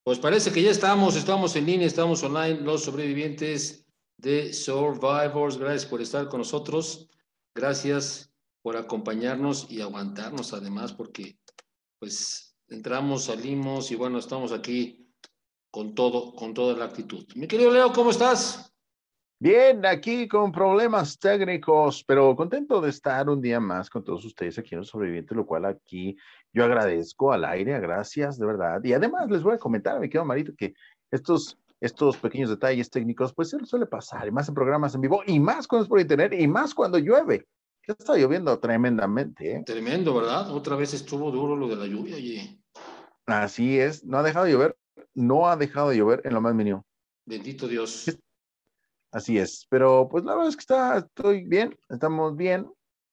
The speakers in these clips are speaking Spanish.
Pues parece que ya estamos en línea, estamos online, los sobrevivientes de Survivors. Gracias por estar con nosotros. Gracias por acompañarnos y aguantarnos además, porque pues entramos, salimos y bueno, estamos aquí con toda la actitud. Mi querido Leo, ¿cómo estás? Bien, aquí con problemas técnicos, pero contento de estar un día más con todos ustedes aquí en Los Sobrevivientes, lo cual aquí yo agradezco al aire, gracias, de verdad. Y además les voy a comentar, mi querido Marito, que estos pequeños detalles técnicos, pues se suele pasar, y más en programas en vivo, y más cuando es por internet, y más cuando llueve. Ya está lloviendo tremendamente, ¿eh? Tremendo, ¿verdad? Otra vez estuvo duro lo de la lluvia, oye. Así es, no ha dejado de llover, no ha dejado de llover en lo más mínimo. Bendito Dios. Así es, pero pues la verdad es que estoy bien, estamos bien,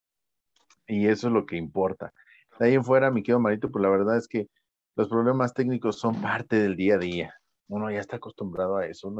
y eso es lo que importa. De ahí en fuera, mi querido Marito, pues la verdad es que los problemas técnicos son parte del día a día. Uno ya está acostumbrado a eso,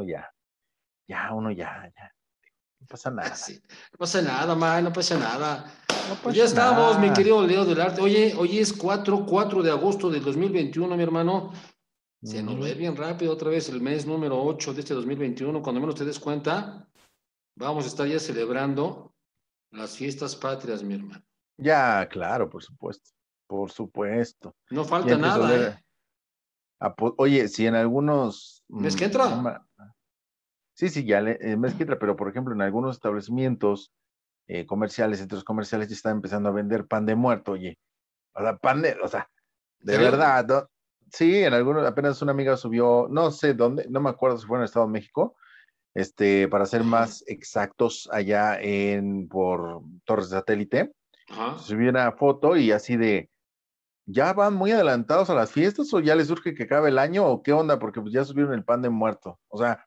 uno ya, no pasa nada, Sí. No pasa nada, man, no pasa nada. no Pues ya pasa estamos, mi nada. querido Leo del Arte. Oye, hoy es 4 de agosto del 2021, mi hermano. Se nos va a ir Ujú. bien rápido otra vez el mes número 8 de este 2021. Cuando menos te des cuenta, vamos a estar ya celebrando las fiestas patrias, mi hermano. Ya, claro, por supuesto, por supuesto. No Ya falta empiezo a nada, oler ¿eh? oye, si en algunos, ¿Mes que entra? no sí, sí, ya el mes que entra, pero por ejemplo, en algunos establecimientos comerciales, centros comerciales, ya están empezando a vender pan de muerto, oye. O sea, ¿En de serio? verdad, ¿no? Sí, en algunos, apenas una amiga subió, no sé dónde, no me acuerdo si fue en el Estado de México, para ser Ajá, más exactos, allá por Torres de Satélite, ajá. subió una foto y así de, ¿ya van muy adelantados a las fiestas o ya les urge que acabe el año o qué onda? Porque pues ya subieron el pan de muerto. O sea,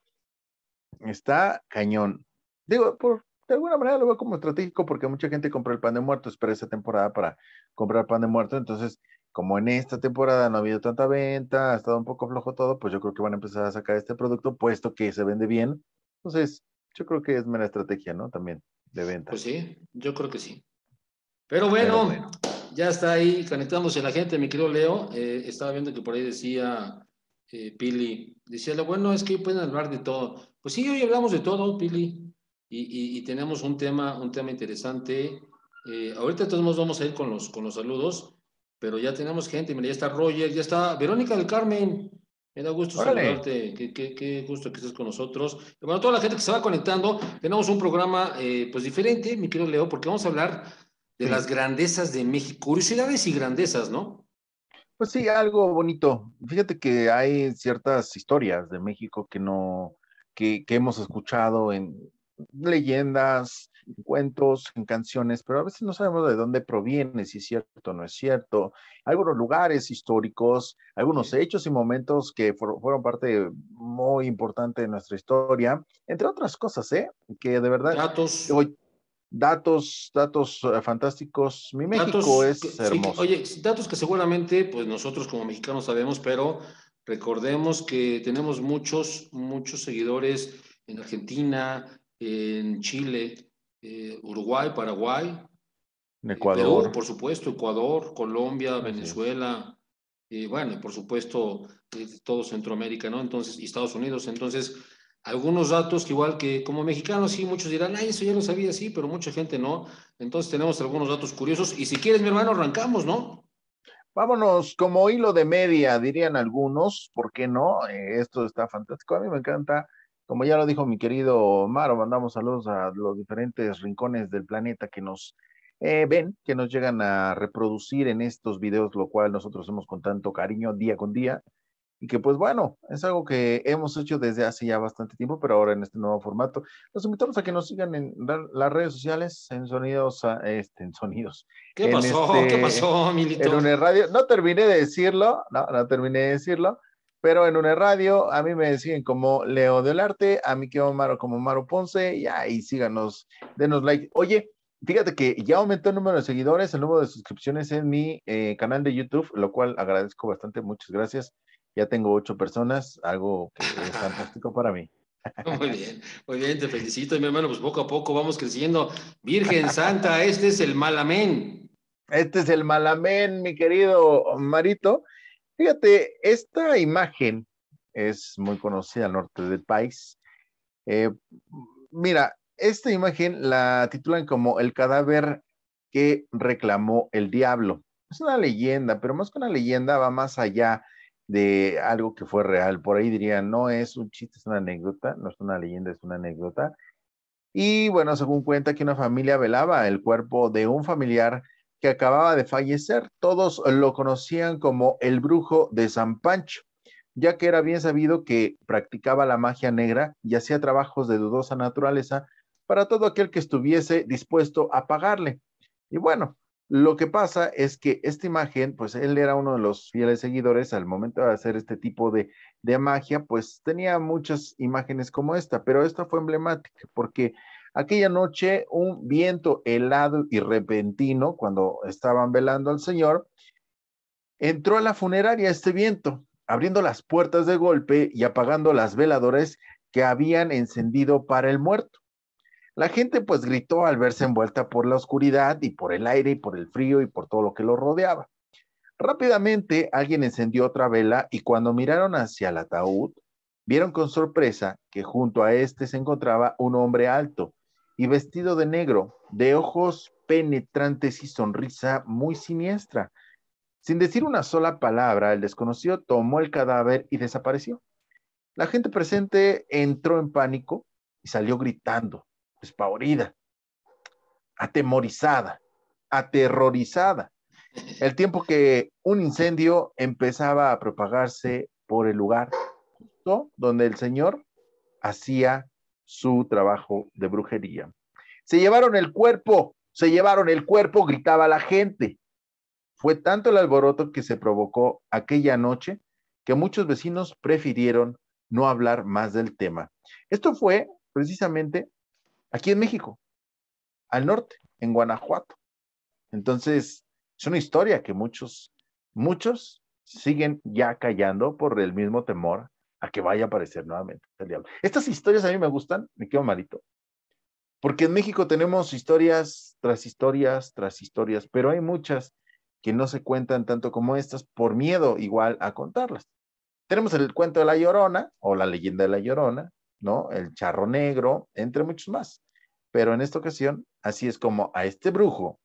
está cañón. Digo, de alguna manera lo veo como estratégico porque mucha gente compra el pan de muerto, espera esta temporada para comprar pan de muerto. Entonces, como en esta temporada no ha habido tanta venta, ha estado un poco flojo todo, pues yo creo que van a empezar a sacar este producto, puesto que se vende bien. Entonces, yo creo que es mera estrategia, ¿no? También de venta. Pues sí, yo creo que sí. Pero Pero bueno, bueno. ya está ahí conectándose la gente, mi querido Leo. Estaba viendo que por ahí decía Pili, decía, lo bueno es que hoy pueden hablar de todo. Pues sí, hoy hablamos de todo, Pili, y tenemos un tema interesante. Ahorita de todos modos vamos a ir con los saludos, pero ya tenemos gente, mira, ya está Roger, ya está Verónica del Carmen. Me da gusto Órale. saludarte, qué gusto que estés con nosotros. Y bueno, toda la gente que se va conectando, tenemos un programa pues diferente, mi querido Leo, porque vamos a hablar de las Sí. grandezas de México, curiosidades y grandezas, ¿no? Pues sí, algo bonito. Fíjate que hay ciertas historias de México que no, que hemos escuchado en leyendas, en cuentos, en canciones, pero a veces no sabemos de dónde proviene, si es cierto o no es cierto. Algunos lugares históricos, algunos Sí. hechos y momentos que fueron parte muy importante de nuestra historia, entre otras cosas, ¿eh? Que de verdad, Datos, hoy, datos fantásticos. Mi México es sí, hermoso. oye, datos que seguramente pues nosotros como mexicanos sabemos, pero recordemos que tenemos muchos seguidores en Argentina, en Chile, Uruguay, Paraguay, En Perú, Ecuador. por supuesto, Ecuador, Colombia, Así es. Venezuela, bueno, y por supuesto, todo Centroamérica, ¿no? Entonces, y Estados Unidos. Entonces, algunos datos que igual que como mexicanos, sí, muchos dirán, ay, eso ya lo sabía, sí, pero mucha gente no. Entonces, tenemos algunos datos curiosos. Y si quieres, mi hermano, arrancamos, ¿no? Vámonos como hilo de media, dirían algunos, ¿por qué no? Esto está fantástico, a mí me encanta. Como ya lo dijo mi querido Maro, mandamos saludos a los diferentes rincones del planeta que nos ven, que nos llegan a reproducir en estos videos, lo cual nosotros hacemos con tanto cariño día con día. Y que pues bueno, es algo que hemos hecho desde hace ya bastante tiempo, pero ahora en este nuevo formato. Los invitamos a que nos sigan en las redes sociales, en sonidos, en sonidos, ¿Qué pasó? ¿Qué pasó, en Milito? una radio. No terminé de decirlo, no terminé de decirlo, pero en una radio a mí me siguen como Leo del Arte, a mí que Maro como Maro Ponce, y ahí síganos, denos like. Oye, fíjate que ya aumentó el número de seguidores, el número de suscripciones en mi canal de YouTube, lo cual agradezco bastante, muchas gracias. Ya tengo 8 personas, algo que es fantástico para mí. Muy bien, te felicito, mi hermano. Pues poco a poco vamos creciendo. Virgen Santa, este es el Malamén. Este es el Malamén, mi querido Marito. Fíjate, esta imagen es muy conocida al norte del país. Eh, Mira, esta imagen la titulan como el cadáver que reclamó el diablo. Es una leyenda, pero más que una leyenda va más allá de algo que fue real. Por ahí dirían, no es un chiste, es una anécdota, no es una leyenda, es una anécdota. Y bueno, según cuenta que una familia velaba el cuerpo de un familiar que acababa de fallecer. Todos lo conocían como el brujo de San Pancho, ya que era bien sabido que practicaba la magia negra y hacía trabajos de dudosa naturaleza para todo aquel que estuviese dispuesto a pagarle. Y bueno, lo que pasa es que esta imagen, pues él era uno de los fieles seguidores al momento de hacer este tipo de magia, pues tenía muchas imágenes como esta, pero esta fue emblemática porque aquella noche un viento helado y repentino, cuando estaban velando al señor, entró a la funeraria este viento, abriendo las puertas de golpe y apagando las veladoras que habían encendido para el muerto. La gente pues gritó al verse envuelta por la oscuridad y por el aire y por el frío y por todo lo que lo rodeaba. Rápidamente alguien encendió otra vela y cuando miraron hacia el ataúd, vieron con sorpresa que junto a este se encontraba un hombre alto y vestido de negro, de ojos penetrantes y sonrisa muy siniestra. Sin decir una sola palabra, el desconocido tomó el cadáver y desapareció. La gente presente entró en pánico y salió gritando, despavorida, atemorizada, aterrorizada, el tiempo que un incendio empezaba a propagarse por el lugar justo donde el señor hacía su trabajo de brujería. Se llevaron el cuerpo, gritaba la gente. Fue tanto el alboroto que se provocó aquella noche que muchos vecinos prefirieron no hablar más del tema. Esto fue precisamente aquí en México, al norte, en Guanajuato. Entonces, es una historia que muchos siguen ya callando por el mismo temor a que vaya a aparecer nuevamente el diablo. Estas historias a mí me gustan, me quedo malito, porque en México tenemos historias tras historias tras historias, pero hay muchas que no se cuentan tanto como estas por miedo igual a contarlas. Tenemos el cuento de la Llorona o la leyenda de la Llorona, ¿no? El charro negro, entre muchos más. Pero en esta ocasión, así es como a este brujo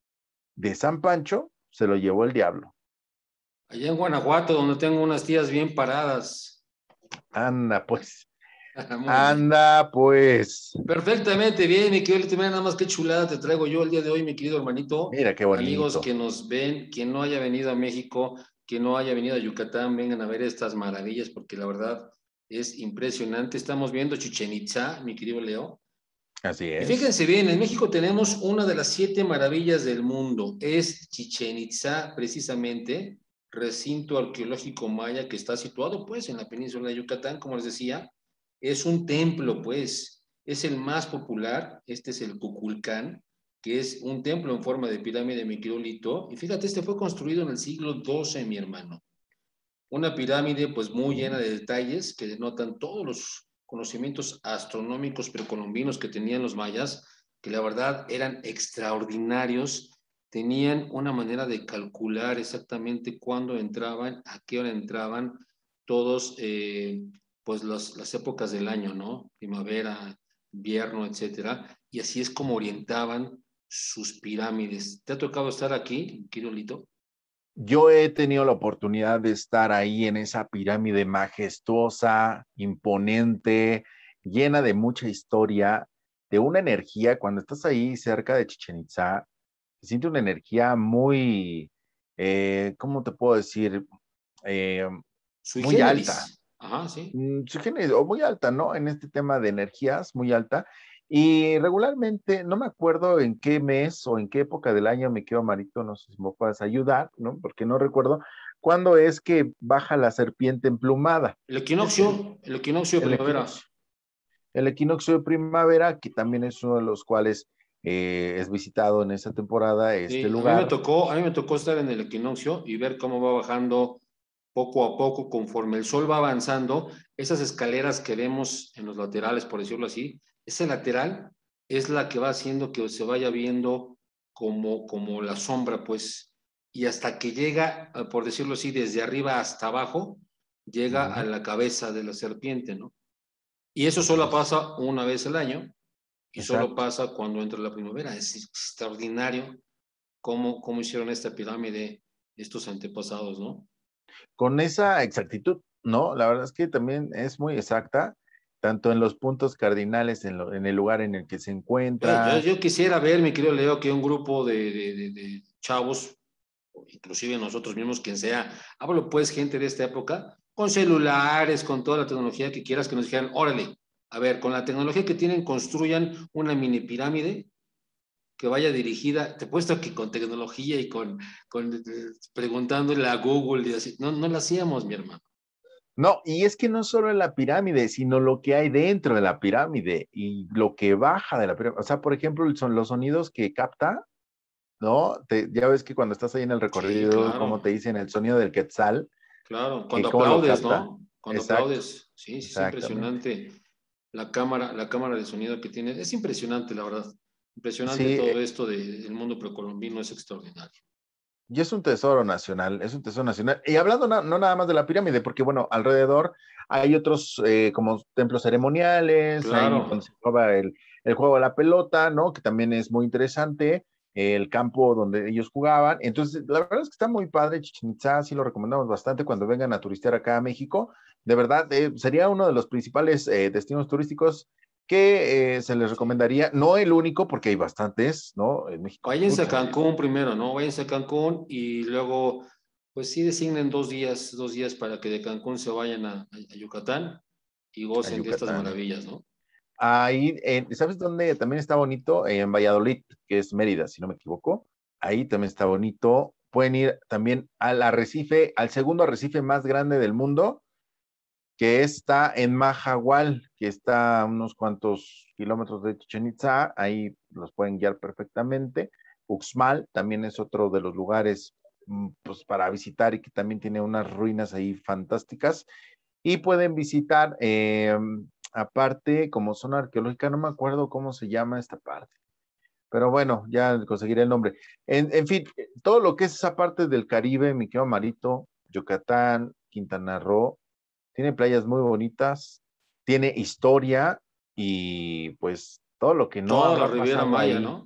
de San Pancho se lo llevó el diablo. Allá en Guanajuato, donde tengo unas tías bien paradas. Anda, pues. Muy bien. Anda, pues. Perfectamente bien, mi querido Litimena, nada más qué chulada te traigo yo el día de hoy, mi querido hermanito. Mira qué Amigos bonito. que nos ven, quien no haya venido a México, quien no haya venido a Yucatán, vengan a ver estas maravillas, porque la verdad es impresionante. Estamos viendo Chichén Itzá, mi querido Leo. Así Y es. fíjense bien, en México tenemos una de las 7 maravillas del mundo, es Chichén Itzá, precisamente, recinto arqueológico maya que está situado pues en la península de Yucatán, como les decía, es un templo pues, es el más popular, este es el Kukulcán, que es un templo en forma de pirámide, mi querido Lito, y fíjate, este fue construido en el siglo XII, mi hermano. Una pirámide pues muy llena de detalles que denotan todos los conocimientos astronómicos precolombinos que tenían los mayas, que la verdad eran extraordinarios, tenían una manera de calcular exactamente cuándo entraban, a qué hora entraban, todos pues las épocas del año, ¿no? Primavera, invierno, etcétera, y así es como orientaban sus pirámides. ¿Te ha tocado estar aquí, Quirolito? Yo he tenido la oportunidad de estar ahí en esa pirámide majestuosa, imponente, llena de mucha historia, de una energía. Cuando estás ahí cerca de Chichen Itza, se siente una energía muy, ¿cómo te puedo decir? Eh, Sui Muy alta. generis. Ajá, sí. Su género, o muy alta, ¿no? En este tema de energías, muy alta. Y regularmente, no me acuerdo en qué mes o en qué época del año me quedo marito, no sé si me puedes ayudar, ¿no? Porque no recuerdo cuándo es que baja la serpiente emplumada. Es El equinoccio de el primavera. equinoccio. El equinoccio de primavera, que también es uno de los cuales es visitado en esta temporada, este Sí, lugar. a mí me tocó estar en el equinoccio y ver cómo va bajando poco a poco conforme el sol va avanzando. Esas escaleras que vemos en los laterales, por decirlo así, ese lateral es la que va haciendo que se vaya viendo como la sombra, pues, y hasta que llega, por decirlo así, desde arriba hasta abajo, llega a la cabeza de la serpiente, ¿no? Y eso solo pasa una vez al año y solo pasa cuando entra la primavera. Es extraordinario cómo hicieron esta pirámide estos antepasados, ¿no? Con esa exactitud, ¿no? La verdad es que también es muy exacta, tanto en los puntos cardinales, en el lugar en el que se encuentra. Yo quisiera ver, mi querido Leo, que un grupo de chavos, inclusive nosotros mismos, quien sea, hablo pues gente de esta época, con celulares, con toda la tecnología que quieras, que nos dijeran, órale, a ver, con la tecnología que tienen, construyan una mini pirámide que vaya dirigida, te he puesto que con tecnología y con preguntándole a Google y así, no la hacíamos, mi hermano. No, y es que no solo en la pirámide, sino lo que hay dentro de la pirámide y lo que baja de la pirámide. O sea, por ejemplo, son los sonidos que capta, ¿no? Ya ves que cuando estás ahí en el Sí, recorrido, como te claro, dicen el sonido del quetzal, claro. que Cuando cómo lo aplaudes, capta. ¿no? Cuando Exacto, aplaudes, sí, sí, es exactamente. impresionante. La cámara de sonido que tiene, es impresionante, la verdad. Impresionante Sí, todo esto del mundo precolombino, es extraordinario. y es un tesoro nacional, es un tesoro nacional. Y hablando no nada más de la pirámide, porque bueno, alrededor hay otros como templos ceremoniales, ahí Claro, donde se juega el juego de la pelota, ¿no? Que también es muy interesante, el campo donde ellos jugaban. Entonces, la verdad es que está muy padre Chichén Itzá, sí lo recomendamos bastante cuando vengan a turistear acá a México. De verdad, sería uno de los principales destinos turísticos que se les sí. recomendaría, no el único, porque hay bastantes, ¿no? En México, Váyanse a pucha, Cancún primero, ¿no? Váyanse a Cancún y luego, pues sí designen 2 días para que de Cancún se vayan a Yucatán y a gocen de estas Yucatán. maravillas, ¿no? Ahí, ¿sabes dónde también está bonito? En Valladolid, que es Mérida, si no me equivoco. Ahí también está bonito. Pueden ir también al arrecife, al segundo arrecife más grande del mundo, que está en Mahahual, que está a unos cuantos kilómetros de Chichén Itzá. Ahí los pueden guiar perfectamente. Uxmal también es otro de los lugares pues, para visitar y que también tiene unas ruinas ahí fantásticas y pueden visitar, aparte, como zona arqueológica, no me acuerdo cómo se llama esta parte, pero bueno, ya conseguiré el nombre. En fin, todo lo que es esa parte del Caribe, mi querido Marito, Yucatán, Quintana Roo, tiene playas muy bonitas, tiene historia y pues todo lo que no Toda la habrá Riviera pasado Maya, ahí. ¿no?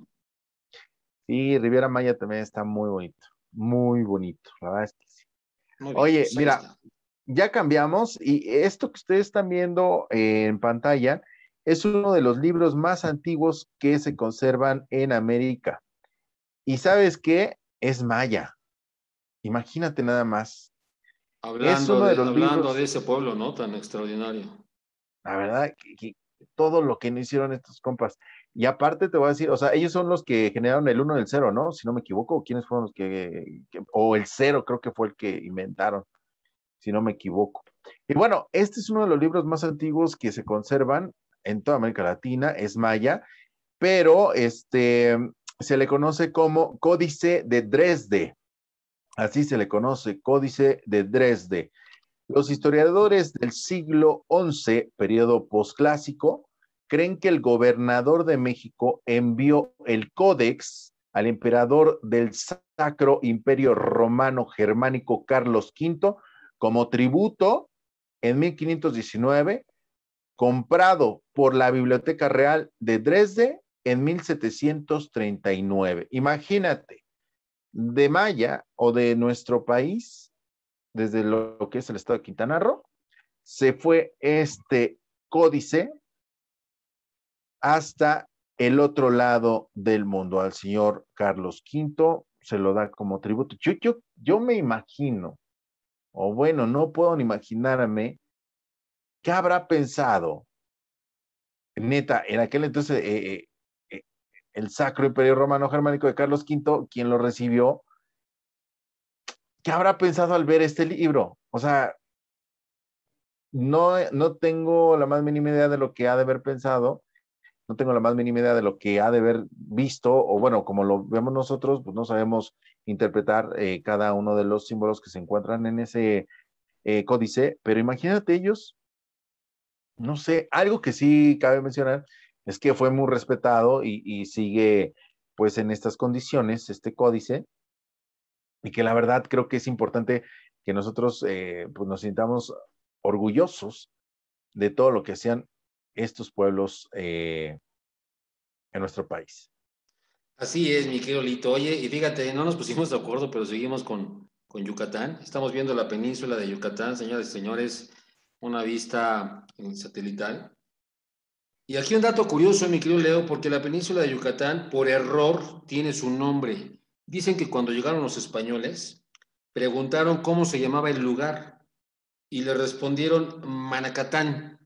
Y Riviera Maya también está muy bonito, la verdad es que sí. Muy bien, Oye, pues ahí mira, está. ya cambiamos y esto que ustedes están viendo en pantalla es uno de los libros más antiguos que se conservan en América. ¿Y sabes qué? Es maya. Imagínate nada más. Es uno de los Hablando de libros, ese pueblo, ¿no? Tan extraordinario. la verdad, que todo lo que no hicieron estos compas. Y aparte te voy a decir, o sea, ellos son los que generaron el uno del cero, ¿no? Si no me equivoco, ¿quiénes fueron los o el cero creo que fue el que inventaron, si no me equivoco. Y bueno, este es uno de los libros más antiguos que se conservan en toda América Latina, es maya, pero se le conoce como Códice de Dresde, así se le conoce, Códice de Dresde. Los historiadores del siglo XI, periodo posclásico, creen que el gobernador de México envió el códex al emperador del Sacro Imperio Romano Germánico Carlos V como tributo en 1519, comprado por la Biblioteca Real de Dresde en 1739. Imagínate, de Maya o de nuestro país, desde lo que es el estado de Quintana Roo, se fue este códice hasta el otro lado del mundo, al señor Carlos V, se lo da como tributo. Yo me imagino, o bueno, no puedo ni imaginarme qué habrá pensado, neta, en aquel entonces, eh, el Sacro Imperio Romano Germánico de Carlos V, quien lo recibió, ¿qué habrá pensado al ver este libro? O sea, no tengo la más mínima idea de lo que ha de haber pensado, no tengo la más mínima idea de lo que ha de haber visto, o bueno, como lo vemos nosotros, pues no sabemos interpretar cada uno de los símbolos que se encuentran en ese códice, pero imagínate ellos, no sé, algo que sí cabe mencionar es que fue muy respetado y sigue pues en estas condiciones, este códice, y que la verdad creo que es importante que nosotros pues nos sintamos orgullosos de todo lo que sean estos pueblos en nuestro país. Así es, mi querido Lito. Oye, y fíjate, no nos pusimos de acuerdo, pero seguimos con Yucatán. Estamos viendo la península de Yucatán, señores y señores, una vista satelital. Y aquí un dato curioso, mi querido Leo, porque la península de Yucatán, por error, tiene su nombre. Dicen que cuando llegaron los españoles, preguntaron cómo se llamaba el lugar y le respondieron Manacatán,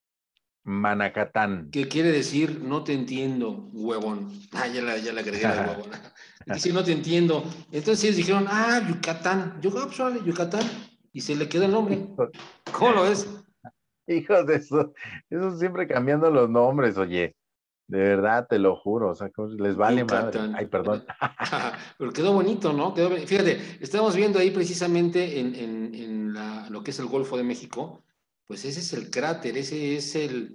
Manacatán. que quiere decir no te entiendo, huevón. Ah, ya la agregué la de huevón. Que sí, no te entiendo. Entonces ellos dijeron, Yucatán. Yo, pues vale, Yucatán. Y se le quedó el nombre. ¿Cómo lo ves? Hijos de eso siempre cambiando los nombres, oye, de verdad te lo juro, o sea, les vale madre. Ay, Yucatán. perdón. Pero quedó bonito, ¿no? Fíjate, estamos viendo ahí precisamente lo que es el Golfo de México, pues ese es el cráter, ese es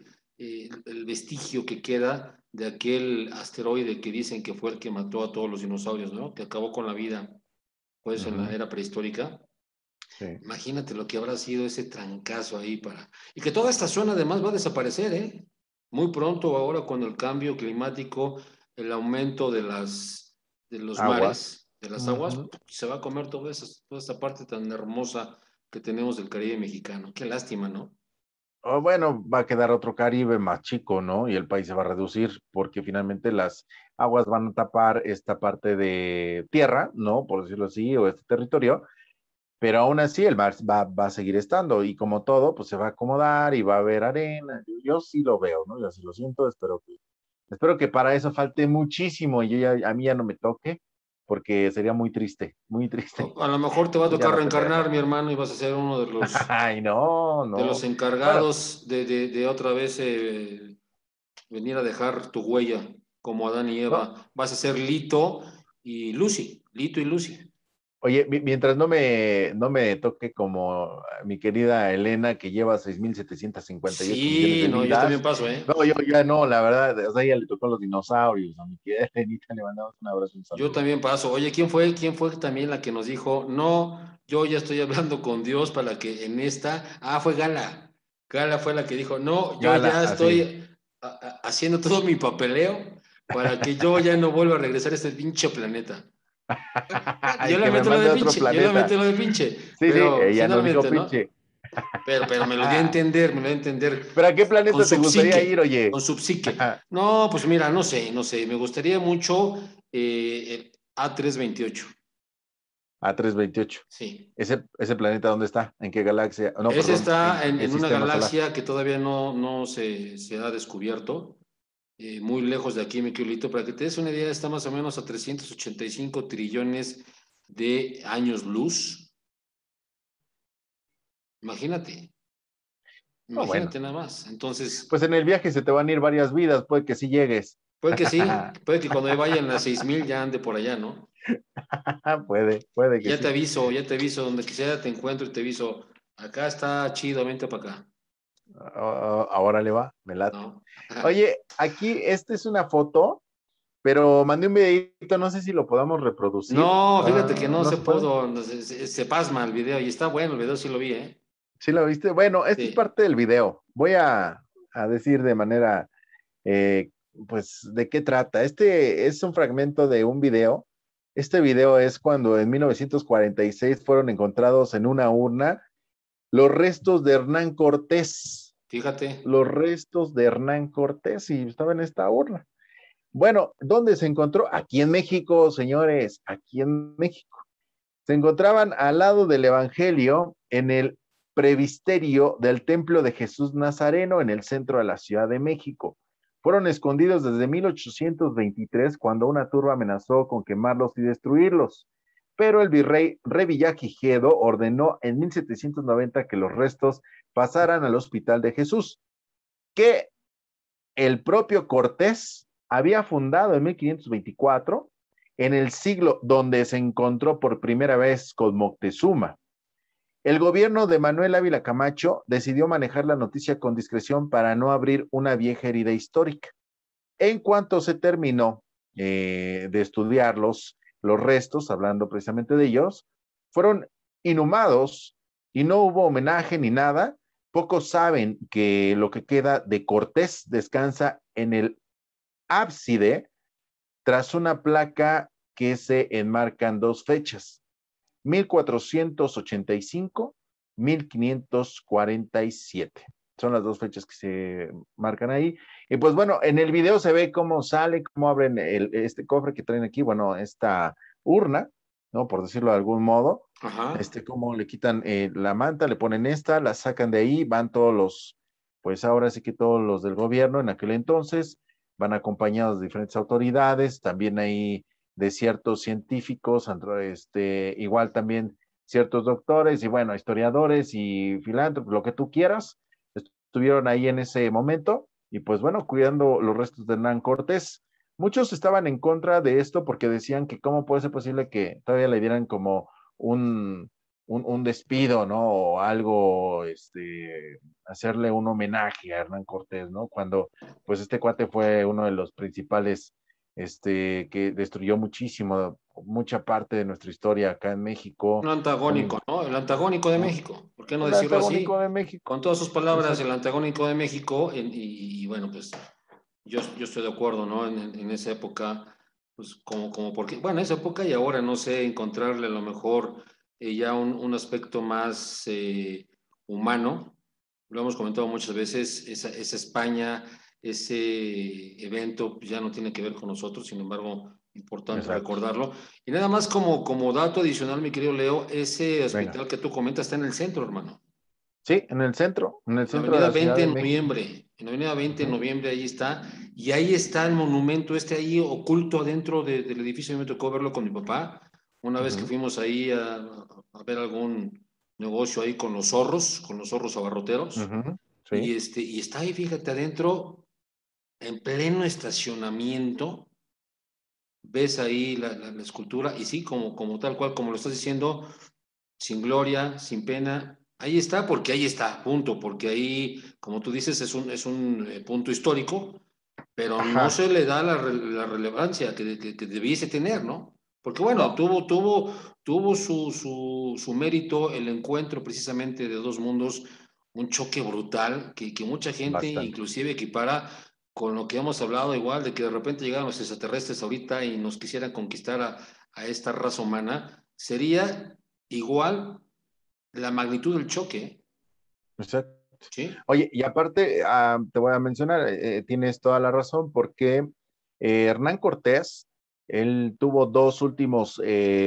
el vestigio que queda de aquel asteroide que dicen que fue el que mató a todos los dinosaurios, ¿no? Que acabó con la vida, pues en la era prehistórica. Sí. Imagínate lo que habrá sido ese trancazo ahí para... Y que toda esta zona además va a desaparecer, ¿eh? Muy pronto ahora con el cambio climático, el aumento de los Aguas. mares, de las aguas, se va a comer toda esta parte tan hermosa que tenemos del Caribe mexicano. Qué lástima, ¿no? O bueno, va a quedar otro Caribe más chico, ¿no? Y el país se va a reducir porque finalmente las aguas van a tapar esta parte de tierra, ¿no? Por decirlo así, o este territorio, pero aún así el mar va a seguir estando y como todo, pues se va a acomodar y va a haber arena. Yo sí lo veo, ¿no? Yo sí lo siento, espero que para eso falte muchísimo y a mí ya no me toque, porque sería muy triste A lo mejor te va a ya tocar no tenerlo. reencarnar, mi hermano, y vas a ser uno Ay, no, de los no. Bueno, encargados de otra vez venir a dejar tu huella como Adán y no. Eva. Vas a ser Lito y Lucy, Lito y Lucy. Oye, mientras no me toque como mi querida Elena, que lleva 6.758 millones Sí, de no, yo también vidas. paso, ¿eh? No, yo ya no, la verdad, o sea, ella le tocó los dinosaurios. A mi querida Elenita le mandamos un abrazo, un Yo saludo. también paso. Oye, quién fue también la que nos dijo, no, yo ya estoy hablando con Dios para que en esta, fue Gala. Gala fue la que dijo, no, yo Gala, ya así. estoy haciendo todo mi papeleo para que yo ya no vuelva a regresar a este pinche planeta. Y que me mande a otro Yo la planeta. meto lo de pinche, Sí, sí, pero ella no dijo finalmente, ¿no? pinche. Pero me lo dio a entender ¿Pero a qué con planeta te su gustaría ir, psique, oye? con su psique. No, pues mira, no sé, me gustaría mucho el A328. A328. Sí. ¿Ese planeta dónde está? ¿En qué galaxia? No, Ese perdón, ¿en está qué en una sistema solar? galaxia que todavía no se ha descubierto, muy lejos de aquí, mi querido, para que te des una idea, está más o menos a 385 trillones de años luz. Imagínate, No, bueno. imagínate nada más. Entonces, Pues en el viaje se te van a ir varias vidas, puede que sí llegues. puede que sí, puede que cuando vayan a 6000 ya ande por allá, ¿no? Puede Y que sí. ya te aviso, donde quisiera te encuentro y te aviso, acá está chido, vente para acá, Ahora le va, me late. ¿no? Oye, aquí esta es una foto, pero mandé un videito, no sé si lo podamos reproducir. No, fíjate que no ¿No se se puede? pudo, se pasma el video y está bueno, el video sí lo vi, ¿eh? ¿Sí lo viste? Bueno, esta es Sí, parte del video. Voy a decir de manera, eh, pues, de qué trata. Este es un fragmento de un video. Este video es cuando en 1946 fueron encontrados en una urna los restos de Hernán Cortés. fíjate. Los restos de Hernán Cortés y estaba en esta urna. Bueno, ¿dónde se encontró? Aquí en México, señores, aquí en México. Se encontraban al lado del Evangelio en el previsterio del Templo de Jesús Nazareno en el centro de la Ciudad de México. Fueron escondidos desde 1823 cuando una turba amenazó con quemarlos y destruirlos. Pero el virrey Revillagigedo ordenó en 1790 que los restos pasaran al Hospital de Jesús, que el propio Cortés había fundado en 1524, en el siglo donde se encontró por primera vez con Moctezuma. El gobierno de Manuel Ávila Camacho decidió manejar la noticia con discreción para no abrir una vieja herida histórica. En cuanto se terminó de estudiar los restos, hablando precisamente de ellos, fueron inhumados y no hubo homenaje ni nada. Pocos saben que lo que queda de Cortés descansa en el ábside tras una placa que se enmarcan dos fechas, 1485, 1547. Son las dos fechas que se marcan ahí. Y pues bueno, en el video se ve cómo sale, cómo abren este cofre que traen aquí, bueno, esta urna, ¿no? Por decirlo de algún modo. Ajá. Cómo le quitan la manta, le ponen esta, la sacan de ahí, van todos los, pues ahora sí que todos los del gobierno en aquel entonces, van acompañados de diferentes autoridades, también hay de ciertos científicos, igual también ciertos doctores y bueno, historiadores y filántropos, lo que tú quieras, estuvieron ahí en ese momento y pues bueno, cuidando los restos de Hernán Cortés. Muchos estaban en contra de esto porque decían que cómo puede ser posible que todavía le dieran como un despido, ¿no? O algo, hacerle un homenaje a Hernán Cortés, ¿no? Cuando, pues, este cuate fue uno de los principales, que destruyó muchísimo, mucha parte de nuestra historia acá en Un México. antagónico, También ¿no? El antagónico de México. ¿Por qué no un decirlo antagónico así? de México. Con todas sus palabras, el Exacto. antagónico de México. Y bueno, pues yo estoy de acuerdo, ¿no? En esa época, pues como porque, bueno, en esa época y ahora, no sé, encontrarle a lo mejor ya un aspecto más humano. Lo hemos comentado muchas veces, esa España, ese evento pues, ya no tiene que ver con nosotros, sin embargo, importante Exacto. recordarlo. Y nada más como dato adicional, mi querido Leo, ese Venga. hospital que tú comentas está en el centro, hermano. Sí, en el En la centro de avenida la Ciudad 20 de de México. noviembre, en la avenida 20 de Ujú, noviembre, ahí está, y ahí está el monumento este ahí oculto adentro del edificio. A mí me tocó verlo con mi papá, una vez que ujú, fuimos ahí a ver algún negocio ahí con los zorros abarroteros, ujú, sí, y está ahí, fíjate, adentro, en pleno estacionamiento, ves ahí la escultura, y sí, como tal cual, como lo estás diciendo, sin gloria, sin pena. Ahí está, porque ahí está, punto, porque ahí, como tú dices, es un punto histórico, pero no ajá, se le da la relevancia que debiese tener, ¿no? Porque bueno, no, tuvo su mérito el encuentro precisamente de dos mundos, un choque brutal que mucha gente bastante. inclusive equipara con lo que hemos hablado igual, de que de repente llegaran los extraterrestres ahorita y nos quisieran conquistar a esta raza humana, sería igual la magnitud del choque, Exacto. ¿sí? Oye, y aparte, te voy a mencionar, tienes toda la razón, porque Hernán Cortés, él tuvo dos últimos,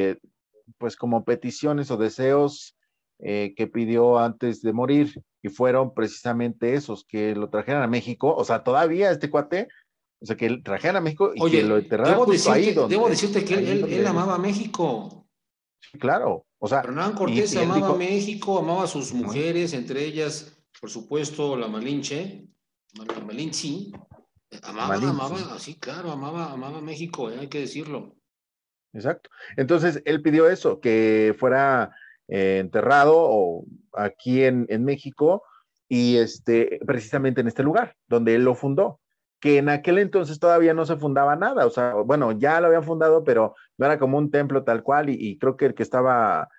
pues como peticiones o deseos que pidió antes de morir, y fueron precisamente esos, que lo trajeran a México, o sea, todavía este cuate, o sea, que lo trajeran a México y que lo Oye, enterraran justo debo decirte que ahí él donde él amaba está. México. Sí, claro, o sea, Hernán Cortés y él amaba dijo, México, amaba a sus "Ujú, mujeres, entre ellas, por supuesto, la Malinche, la Malinche. Malinche. Sí, claro, amaba México, hay que decirlo. Exacto. Entonces, él pidió eso, que fuera enterrado o aquí en México y precisamente en este lugar, donde él lo fundó, que en aquel entonces todavía no se fundaba nada, o sea, bueno, ya lo habían fundado, pero no era como un templo tal cual y creo que el que estaba,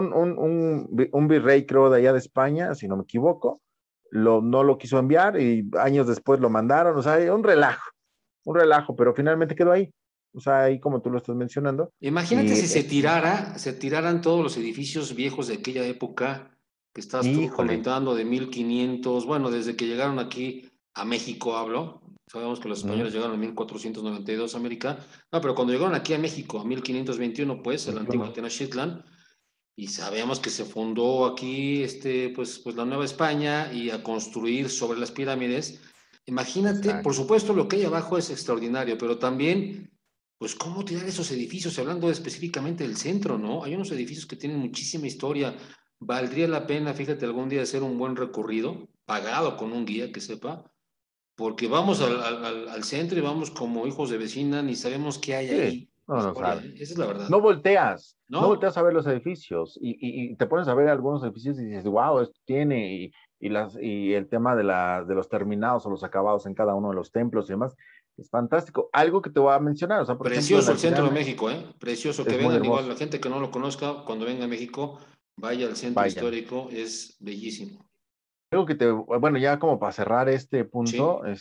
un virrey, creo, de allá de España, si no me equivoco, no lo quiso enviar y años después lo mandaron, o sea, un relajo, pero finalmente quedó ahí. O sea, ahí como tú lo estás mencionando. Imagínate Y, si se tiraran todos los edificios viejos de aquella época que estás tú híjole, comentando de 1500, bueno, desde que llegaron aquí a México hablo, sabemos que los españoles uh, llegaron en 1492 a América, no, pero cuando llegaron aquí a México, a 1521, pues, a la antigua 21. Tenochtitlan, y sabemos que se fundó aquí, pues la Nueva España y a construir sobre las pirámides. Imagínate, por Exacto. supuesto, lo que hay abajo es extraordinario, pero también, pues, cómo tirar esos edificios, hablando específicamente del centro, ¿no? Hay unos edificios que tienen muchísima historia. Valdría la pena, fíjate, algún día hacer un buen recorrido, pagado con un guía que sepa, porque vamos al centro y vamos como hijos de vecina, ni sabemos qué hay Sí, ahí de no, no historia, sabe. ¿eh? Esa es la verdad, No ¿no? volteas a ver los edificios y te pones a ver algunos edificios y dices, wow, esto tiene, y el tema de los terminados o los acabados en cada uno de los templos y demás, es fantástico. Algo que te voy a mencionar, o sea, por ejemplo, en Precioso la el Ciudad centro de de México México, ¿eh? Precioso. Que es muy vengan igual hermoso. la gente que no lo conozca cuando venga a México. vaya al centro Vayan. histórico, es bellísimo. Creo que bueno, ya como para cerrar este punto, Sí,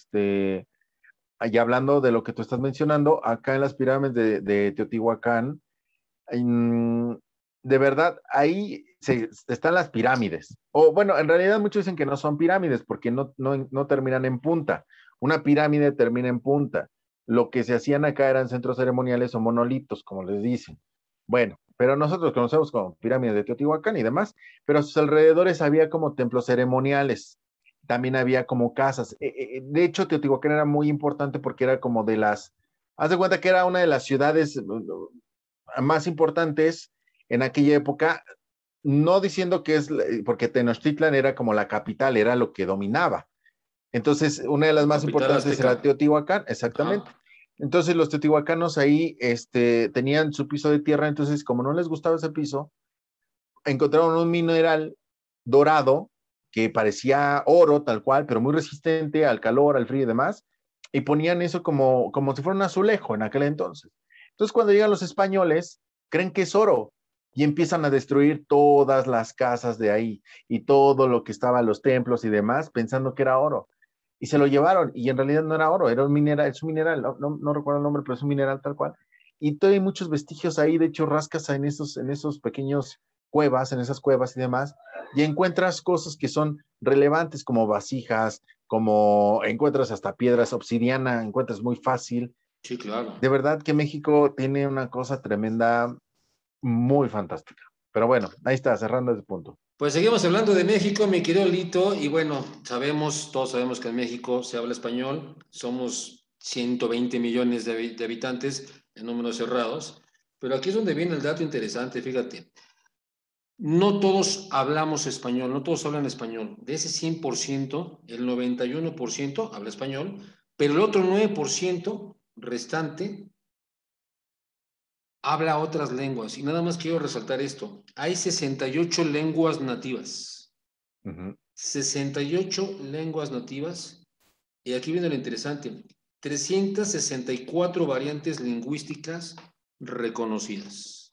ya hablando de lo que tú estás mencionando, acá en las pirámides de Teotihuacán, mm, de verdad, ahí están las pirámides. O bueno, en realidad muchos dicen que no son pirámides porque no terminan en punta. Una pirámide termina en punta. Lo que se hacían acá eran centros ceremoniales o monolitos, como les dicen. Bueno, pero nosotros conocemos como pirámides de Teotihuacán y demás, pero a sus alrededores había como templos ceremoniales. También había como casas. De hecho, Teotihuacán era muy importante porque era como de las, haz de cuenta que era una de las ciudades más importantes en aquella época, no diciendo que es, porque Tenochtitlan era como la capital, era lo que dominaba. Entonces, una de las la más capital importantes era azteca. Teotihuacán, exactamente. Ajá. Entonces, los teotihuacanos ahí tenían su piso de tierra, entonces, como no les gustaba ese piso, encontraron un mineral dorado que parecía oro tal cual, pero muy resistente al calor, al frío y demás, y ponían eso como si fuera un azulejo en aquel entonces. Entonces, cuando llegan los españoles, creen que es oro y empiezan a destruir todas las casas de ahí y todo lo que estaba, los templos y demás, pensando que era oro. Y se lo llevaron, y en realidad no era oro, era un mineral, es un mineral, no recuerdo el nombre, pero es un mineral tal cual. Y todavía hay muchos vestigios ahí, de hecho, rascas en esos pequeños cuevas, en esas cuevas y demás, y encuentras cosas que son relevantes como vasijas, como encuentras hasta piedras obsidiana, encuentras muy fácil. Sí, De claro. verdad que México tiene una cosa tremenda, muy fantástica. Pero bueno, ahí está, cerrando ese punto. Pues seguimos hablando de México, mi querido Lito, y bueno, todos sabemos que en México se habla español, somos 120 millones de habitantes en números cerrados, pero aquí es donde viene el dato interesante, fíjate, no todos hablamos español, no todos hablan español, de ese 100%, el 91% habla español, pero el otro 9% restante habla otras lenguas, y nada más quiero resaltar esto, hay 68 lenguas nativas. Uh -huh. 68 lenguas nativas, y aquí viene lo interesante, 364 variantes lingüísticas reconocidas.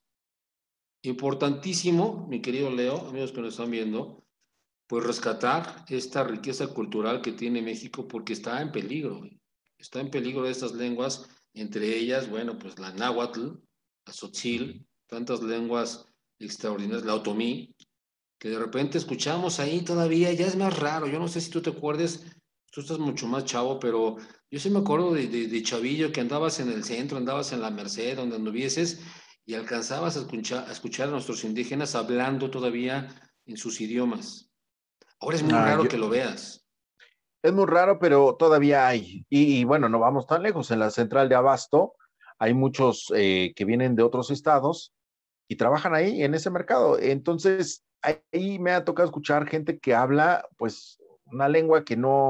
Importantísimo, mi querido Leo, amigos que nos están viendo, pues rescatar esta riqueza cultural que tiene México porque está en peligro, está en peligro de estas lenguas, entre ellas, bueno, pues la náhuatl, la Uh -huh. tzotzil, tantas lenguas extraordinarias, la otomí, que de repente escuchamos ahí todavía, ya es más raro, yo no sé si tú te acuerdes, tú estás mucho más chavo, pero yo sí me acuerdo de chavillo que andabas en el centro, andabas en la Merced, donde anduvieses, y alcanzabas a escuchar a nuestros indígenas hablando todavía en sus idiomas. Ahora es muy Ah, raro que lo veas. es muy raro, pero todavía hay. Y bueno, no vamos tan lejos. En la central de Abasto hay muchos que vienen de otros estados y trabajan ahí en ese mercado. Entonces, ahí me ha tocado escuchar gente que habla, pues, una lengua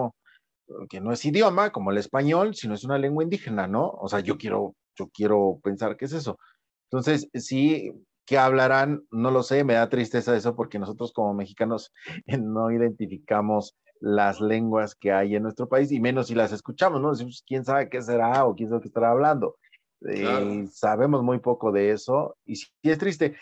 que no es idioma, como el español, sino es una lengua indígena, ¿no? O sea, yo quiero pensar que es eso. Entonces, sí, ¿qué hablarán? No lo sé, me da tristeza eso porque nosotros como mexicanos no identificamos las lenguas que hay en nuestro país y menos si las escuchamos, ¿no? Decimos, ¿quién sabe qué será o quién sabe qué estará hablando? Claro. Sabemos muy poco de eso y sí es triste.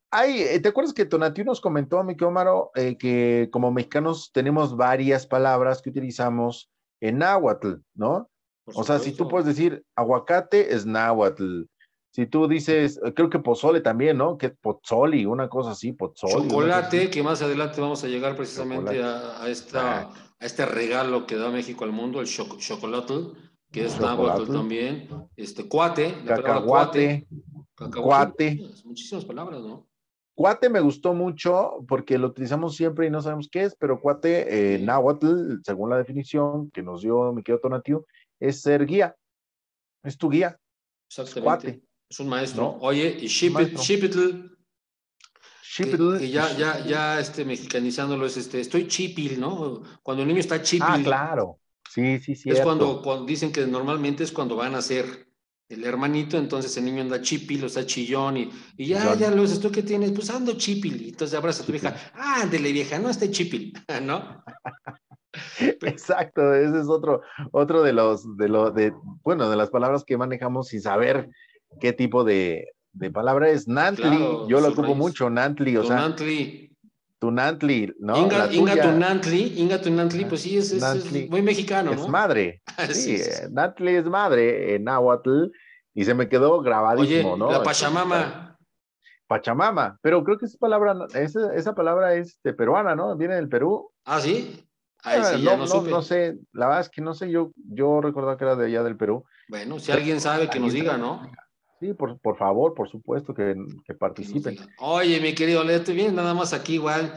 ¿Te acuerdas que Tonatiuh nos comentó, mi querido Omaro, que como mexicanos tenemos varias palabras que utilizamos en náhuatl, ¿no? Por O sea, si tú puedes supuesto. decir aguacate es náhuatl. Si tú dices, creo que pozole también, ¿no? Que es pozoli, una cosa así, pozoli, una cosa así. Chocolate, que más adelante vamos a llegar precisamente Chocolate. a Exacto. este regalo que da México al mundo, el chocolatl, que es náhuatl Chocolatl, también. Cuate, la palabra cacahuate, cuate, cacahuate, cuate. muchísimas palabras, ¿no? Cuate me gustó mucho porque lo utilizamos siempre y no sabemos qué es, pero cuate, Sí, náhuatl, según la definición que nos dio mi querido Tonatiuh, es ser guía, es tu guía, es cuate, exactamente. Es un maestro. ¿no? Oye, y Un maestro. chipitl, que Shipitl, ya mexicanizándolo es estoy chipil, ¿no? Cuando el niño está chipil, claro, sí, sí, es cierto. cuando dicen que normalmente es cuando van a ser el hermanito, entonces el niño anda chipil, o está chillón, y ya Chillón, lo dices, ¿tú qué tienes? Pues ando chipil, y entonces abrazas a tu vieja, chipil. ándele vieja, no esté chipil, ¿no? Exacto, ese es otro de los, bueno, de las palabras que manejamos sin saber qué tipo de palabra es Nantli, Claro, yo lo su ocupo raíz. mucho, Nantli, o sea, Tonantli. tu Nantli, ¿no? La tuya, Inga Tunantli, ajá, pues sí, es Nantli muy mexicano, es ¿no? madre, Sí, sí, sí, sí. Nantli es madre en náhuatl y se me quedó grabadísimo, Oye, la ¿no? Entonces, Pachamama. Pachamama, pero creo que esa palabra, esa palabra es peruana, ¿no? Viene del Perú. Ah, sí. Ahí sí, ya No, no no, no supe. sé, la verdad es que no sé, yo recordaba que era de allá del Perú, Bueno, si pero alguien sabe, que nos alguien diga, sabe que nos ¿no? diga. Sí, por favor, por supuesto que Que nos participen. diga. Oye, mi querido Leo, te vienes nada más aquí igual.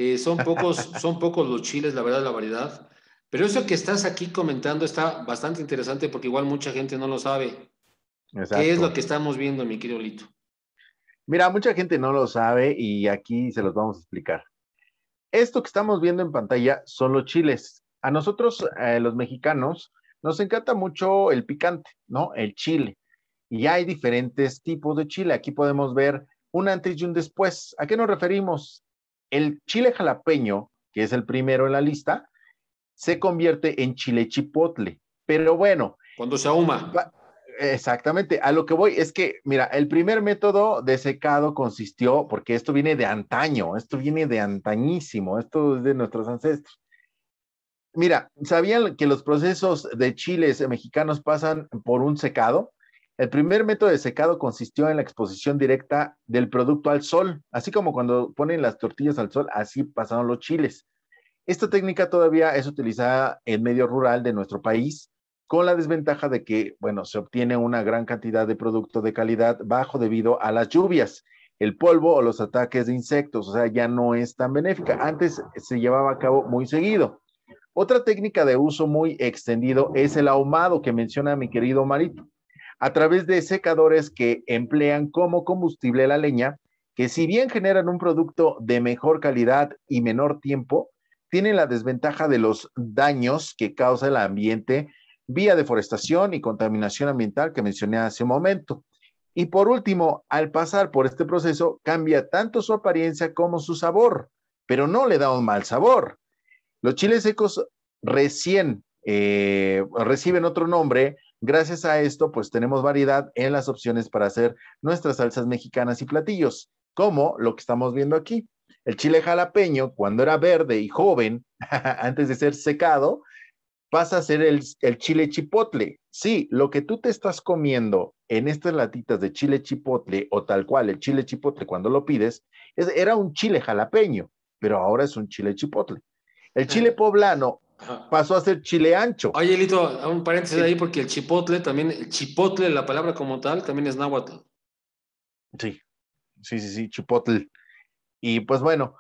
Son pocos los chiles, la verdad, la variedad. Pero eso que estás aquí comentando está bastante interesante porque igual mucha gente no lo sabe. ¿Qué es lo Exacto. que estamos viendo, mi querido Lito? Mira, mucha gente no lo sabe y aquí se los vamos a explicar. Esto que estamos viendo en pantalla son los chiles. A nosotros, los mexicanos, nos encanta mucho el picante, ¿no? El chile. Y hay diferentes tipos de chile. Aquí podemos ver un antes y un después. ¿A qué nos referimos? El chile jalapeño, que es el primero en la lista, se convierte en chile chipotle. Pero bueno, Cuando se ahuma. exactamente, a lo que voy es que, mira, el primer método de secado consistió, porque esto viene de antaño, esto viene de antañísimo, esto es de nuestros ancestros. Mira, ¿sabían que los procesos de chiles mexicanos pasan por un secado? El primer método de secado consistió en la exposición directa del producto al sol, así como cuando ponen las tortillas al sol, así pasaron los chiles. Esta técnica todavía es utilizada en medio rural de nuestro país, con la desventaja de que, bueno, se obtiene una gran cantidad de producto de calidad bajo debido a las lluvias, el polvo o los ataques de insectos, o sea, ya no es tan benéfica. Antes se llevaba a cabo muy seguido. Otra técnica de uso muy extendido es el ahumado que menciona mi querido Marito, a través de secadores que emplean como combustible la leña, que si bien generan un producto de mejor calidad y menor tiempo, tienen la desventaja de los daños que causa el ambiente vía deforestación y contaminación ambiental que mencioné hace un momento. Y por último, al pasar por este proceso, cambia tanto su apariencia como su sabor, pero no le da un mal sabor. Los chiles secos recién reciben otro nombre. Gracias a esto, pues tenemos variedad en las opciones para hacer nuestras salsas mexicanas y platillos, como lo que estamos viendo aquí. El chile jalapeño, cuando era verde y joven, antes de ser secado, pasa a ser el chile chipotle. Sí, lo que tú te estás comiendo en estas latitas de chile chipotle o tal cual el chile chipotle cuando lo pides, era un chile jalapeño, pero ahora es un chile chipotle. El chile poblano Ajá. pasó a ser chile ancho. Oye, Lito, un paréntesis Sí, ahí porque el chipotle también, el chipotle, la palabra como tal, también es náhuatl. sí, sí, chipotle. Y pues bueno,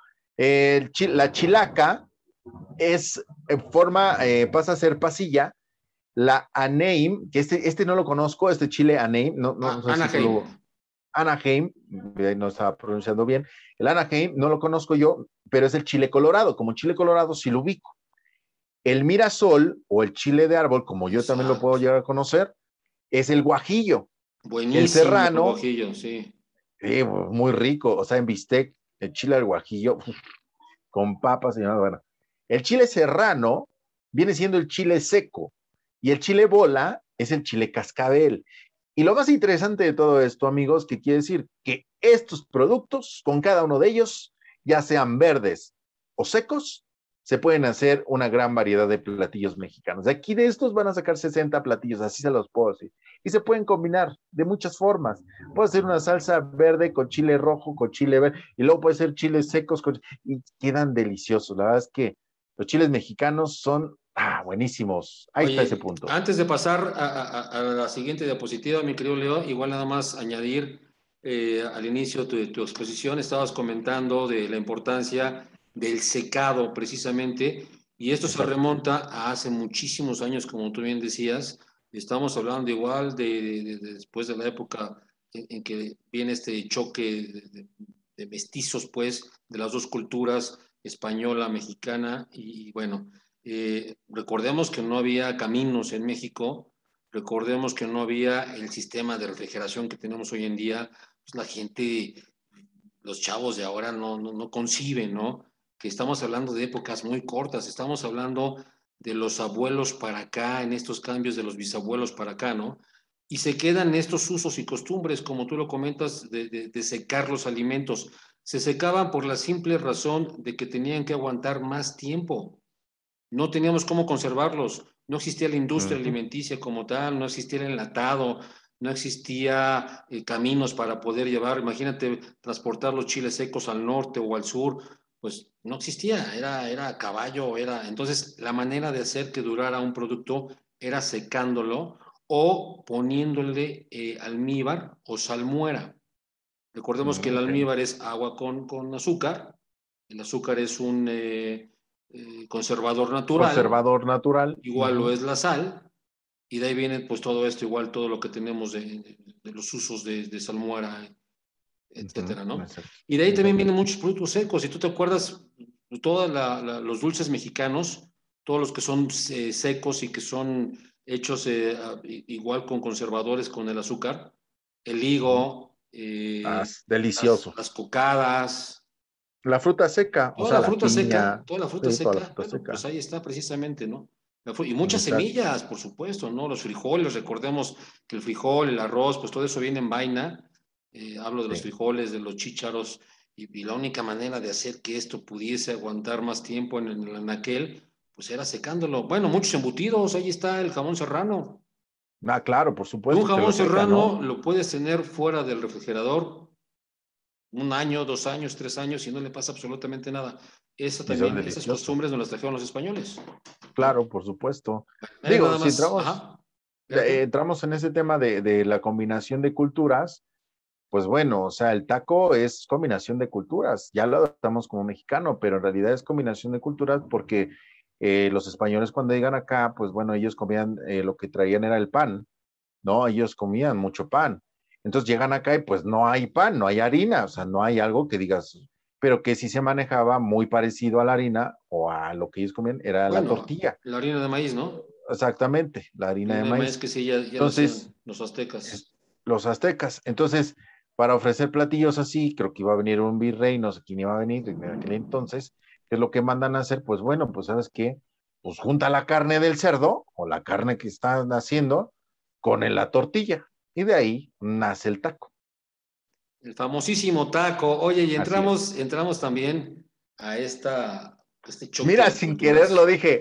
la chilaca es pasa a ser pasilla. La Anaheim, que este no lo conozco, este chile Anaheim, no sé si tú Anaheim. lo... Anaheim, no estaba pronunciando bien. El Anaheim no lo conozco yo, pero es el chile colorado. Como chile colorado sí lo ubico. El mirasol o el chile de árbol, como yo también lo puedo Exacto. llegar a conocer, es el guajillo. El Buenísimo el serrano, guajillo, sí. muy rico, o sea, en bistec, el chile al guajillo, con papas y nada, bueno. El chile serrano viene siendo el chile seco y el chile bola es el chile cascabel. Y lo más interesante de todo esto, amigos, que quiere decir que estos productos, con cada uno de ellos, ya sean verdes o secos, se pueden hacer una gran variedad de platillos mexicanos. De aquí de estos van a sacar 60 platillos, así se los puedo decir. Y se pueden combinar de muchas formas. Puede ser una salsa verde con chile rojo, con chile verde, y luego puede ser chiles secos y quedan deliciosos. La verdad es que los chiles mexicanos son buenísimos. Ahí está ese Oye, punto. antes de pasar a la siguiente diapositiva, mi querido Leo, igual nada más añadir al inicio de tu exposición, estabas comentando de la importancia del secado precisamente, y esto se Exacto. remonta a hace muchísimos años, como tú bien decías, estamos hablando igual de después de la época en que viene este choque de mestizos, pues, de las dos culturas, española, mexicana, y bueno. Recordemos que no había caminos en México, recordemos que no había el sistema de refrigeración que tenemos hoy en día, pues la gente, los chavos de ahora no conciben, ¿no? Que estamos hablando de épocas muy cortas, estamos hablando de los abuelos para acá, en estos cambios de los bisabuelos para acá, ¿no? y se quedan estos usos y costumbres, como tú lo comentas, de secar los alimentos. Se secaban por la simple razón de que tenían que aguantar más tiempo. No teníamos cómo conservarlos. No existía la industria Ujú. alimenticia como tal, no existía el enlatado, no existía caminos para poder llevar, imagínate, transportar los chiles secos al norte o al sur, pues no existía, era a caballo, era. Entonces, la manera de hacer que durara un producto era secándolo o poniéndole almíbar o salmuera. Recordemos que el Ok. almíbar es agua con azúcar, el azúcar es un conservador natural, Conservador natural. igual lo Ujú. es la sal, y de ahí viene pues todo esto, igual todo lo que tenemos de los usos de salmuera, Ujú. etcétera, ¿no? Exacto. Y de ahí también Exacto. vienen muchos productos secos. Si tú te acuerdas, todos los dulces mexicanos, todos los que son secos y que son hechos igual con conservadores, con el azúcar, el Ujú. higo, Delicioso. las cocadas, La fruta seca, o sea, la piña, toda la fruta sí, toda la seca, fruta bueno, pues seca. ahí está precisamente, ¿no? Y muchas Exacto. semillas, por supuesto, ¿no? Los frijoles, recordemos que el frijol, el arroz, pues todo eso viene en vaina. Hablo de los Sí. frijoles, de los chícharos, y la única manera de hacer que esto pudiese aguantar más tiempo en el anaquel, pues era secándolo. Bueno, muchos embutidos, ahí está el jamón serrano. Ah, claro, por Un supuesto que lo jamón seca, ¿no? serrano lo puedes tener fuera del refrigerador un año, 2 años, 3 años y no le pasa absolutamente nada. Esa Y son también, esas deliciosos. costumbres nos las trajeron los españoles, ¿no? Claro, por supuesto. Es Digo, nada si más, entramos, ajá, espérate. entramos en ese tema de la combinación de culturas, pues bueno, o sea, el taco es combinación de culturas. Ya lo adaptamos como mexicano, pero en realidad es combinación de culturas porque los españoles cuando llegan acá, pues bueno, ellos comían, lo que traían era el pan, ¿no? Ellos comían mucho pan. Entonces llegan acá y pues no hay pan, no hay harina, o sea, no hay algo que digas, pero que sí se manejaba muy parecido a la harina o a lo que ellos comían, era la Bueno, tortilla. la harina de maíz, ¿no? Exactamente, la La harina de harina de maíz maíz. que sí, ya lo Entonces, hacían los es- aztecas. los aztecas. Entonces, para ofrecer platillos así, creo que iba a venir un virrey, no sé quién iba a venir en aquel entonces, ¿qué es lo que mandan a hacer? Pues bueno, pues ¿sabes qué? Pues junta la carne del cerdo o la carne que están haciendo con la tortilla. Y de ahí nace el taco. El famosísimo taco. Oye, y Así es. entramos también a este choque Mira, de sin querer lo culturas. dije.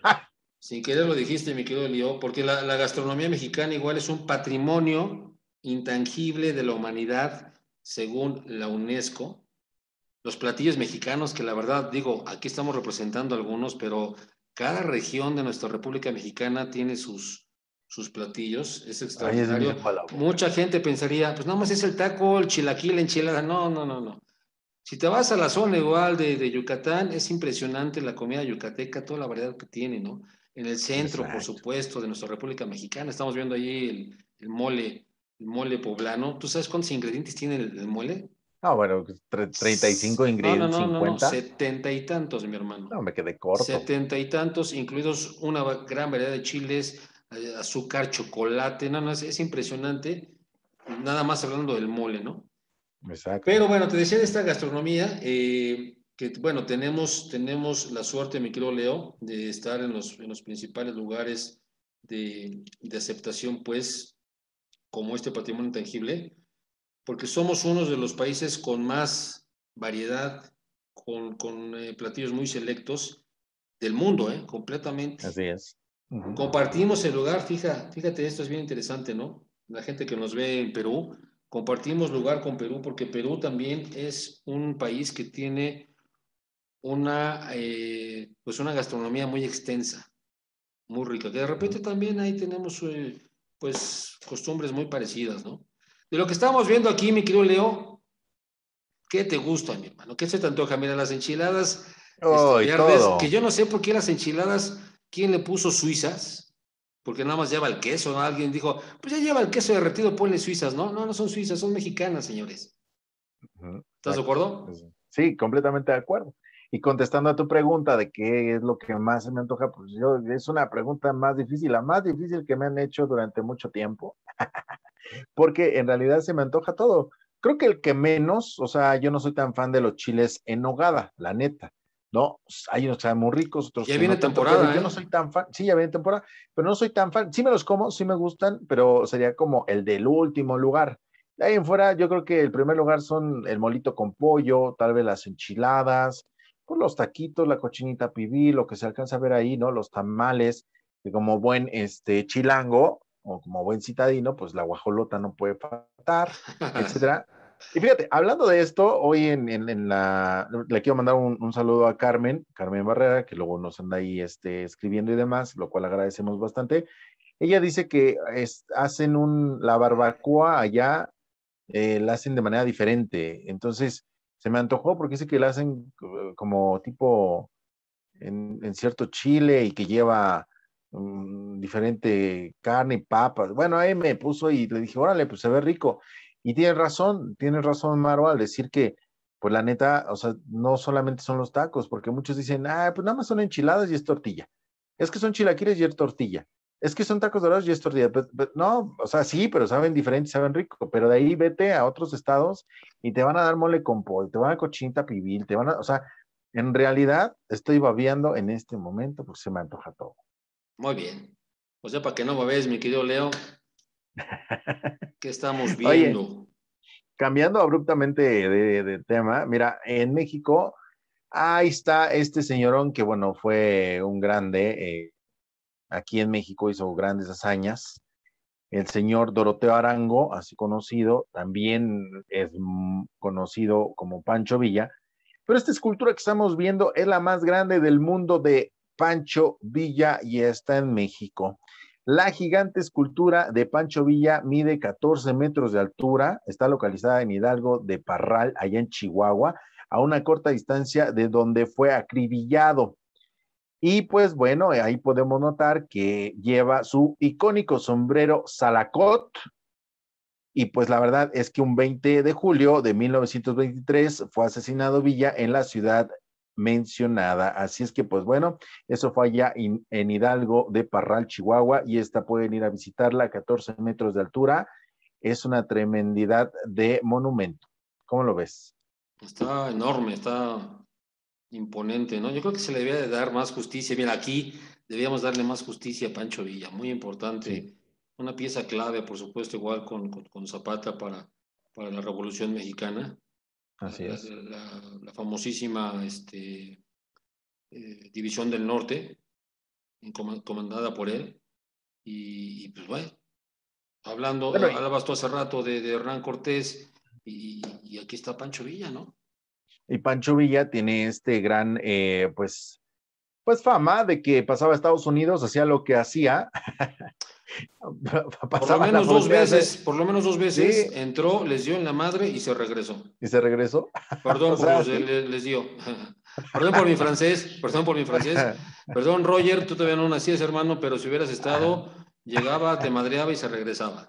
Sin querer lo dijiste, mi querido Lío, porque la gastronomía mexicana igual es un patrimonio intangible de la humanidad, según la UNESCO. Los platillos mexicanos, que la verdad, digo, aquí estamos representando algunos, pero cada región de nuestra República Mexicana tiene sus platillos, es Ay, ya se me hizo extraordinario. agua la boca. Mucha gente pensaría, pues nada más es el taco, el chilaquil, la enchilada. No, no, no, no. Si te vas a la zona igual de Yucatán, es impresionante la comida yucateca, toda la variedad que tiene, ¿no? En el centro, por Exacto. supuesto, de nuestra República Mexicana, estamos viendo allí el mole poblano. ¿Tú sabes cuántos ingredientes tiene el mole? Ah, bueno, 35 No, no, ingredientes, no, no, no, 50. 70 y tantos, mi hermano. No, me quedé corto. 70 y tantos, incluidos una gran variedad de chiles, azúcar, chocolate, no, no, es impresionante, nada más hablando del mole, ¿no? Exacto. Pero bueno, te decía de esta gastronomía, que bueno, tenemos la suerte, mi querido Leo, de estar en los principales lugares de aceptación, pues, como este patrimonio intangible, porque somos uno de los países con más variedad, con platillos muy selectos del mundo, completamente. Así es. Ujú. Compartimos el lugar, fíjate, esto es bien interesante, ¿no? La gente que nos ve en Perú, compartimos lugar con Perú porque Perú también es un país que tiene pues una gastronomía muy extensa, muy rica. Que de repente también ahí tenemos, pues, costumbres muy parecidas, ¿no? De lo que estamos viendo aquí, mi querido Leo, ¿qué te gusta, mi hermano? ¿Qué se te antoja? Mira, las enchiladas, Oh, y verdes, que todo. yo no sé por qué las enchiladas, ¿quién le puso suizas? Porque nada más lleva el queso, ¿no? Alguien dijo, pues ya lleva el queso derretido, ponle suizas, ¿no? No, no son suizas, son mexicanas, señores. Ujú. ¿Estás de Exacto. acuerdo? Sí, completamente de acuerdo. Y contestando a tu pregunta de qué es lo que más se me antoja, pues yo, es una pregunta más difícil, la más difícil que me han hecho durante mucho tiempo, porque en realidad se me antoja todo. Creo que el que menos, o sea, yo no soy tan fan de los chiles en nogada, la neta. No, hay unos que saben muy ricos, otros Ya que viene no tanto, pero temporada, yo no ¿eh? soy tan fan. Sí, ya viene temporada, pero no soy tan fan. Sí me los como, sí me gustan, pero sería como el del último lugar. De ahí en fuera, yo creo que el primer lugar son el molito con pollo, tal vez las enchiladas, pues los taquitos, la cochinita pibil, lo que se alcanza a ver ahí, ¿no? Los tamales, que como buen chilango o como buen citadino, pues la guajolota no puede faltar, etcétera. Y fíjate, hablando de esto, hoy le quiero mandar un saludo a Carmen Barrera, que luego nos anda ahí escribiendo y demás, lo cual agradecemos bastante. Ella dice que hacen la barbacoa allá, la hacen de manera diferente. Entonces, se me antojó porque dice que la hacen como tipo en cierto chile y que lleva diferente carne y papas. Bueno, ahí me puso y le dije, órale, pues se ve rico. Y tienes razón, Maro, al decir que, pues la neta, o sea, no solamente son los tacos, porque muchos dicen, ah, pues nada más son enchiladas y es tortilla. Es que son chilaquiles y es tortilla. Es que son tacos dorados y es tortilla. Pues, no, o sea, sí, pero saben diferente, saben rico. Pero de ahí vete a otros estados y te van a dar mole con pollo, te van a dar cochinita pibil, o sea, en realidad estoy babeando en este momento porque se me antoja todo. Muy bien. O sea, para que no me ves, mi querido Leo, ¿qué estamos Oye, viendo? cambiando abruptamente de tema, mira, en México, ahí está este señorón que, bueno, fue un grande, aquí en México hizo grandes hazañas. El señor Doroteo Arango, así conocido, también es conocido como Pancho Villa, pero esta escultura que estamos viendo es la más grande del mundo de Pancho Villa y está en México. La gigante escultura de Pancho Villa mide 14 metros de altura, está localizada en Hidalgo de Parral, allá en Chihuahua, a una corta distancia de donde fue acribillado. Y pues bueno, ahí podemos notar que lleva su icónico sombrero salacot, y pues la verdad es que un 20 de julio de 1923 fue asesinado Villa en la ciudad mencionada. Así es que pues bueno, eso fue allá en Hidalgo de Parral, Chihuahua, y esta pueden ir a visitarla a 14 metros de altura. Es una tremendidad de monumento. ¿Cómo lo ves? Está enorme, está imponente, ¿no? Yo creo que se le debía de dar más justicia. Bien, aquí debíamos darle más justicia a Pancho Villa, muy Sí, importante. Una pieza clave, por supuesto, igual con Zapata para la Revolución Mexicana. La, así la- es. la famosísima División del Norte, comandada por él. Y pues bueno, Bueno, hablabas tú hace rato de Hernán Cortés y aquí está Pancho Villa, ¿no? y Pancho Villa tiene este gran, pues fama de que pasaba a Estados Unidos, hacía lo que hacía, pasaba la frontera, Por lo menos dos veces sí, entró, les dio en la madre y se regresó. y se regresó. Perdón O por sea, los sí. les dio. Perdón por mi francés, perdón por mi francés. Perdón, Roger, tú todavía no nacías, hermano, pero si hubieras estado, llegaba, te madreaba y se regresaba.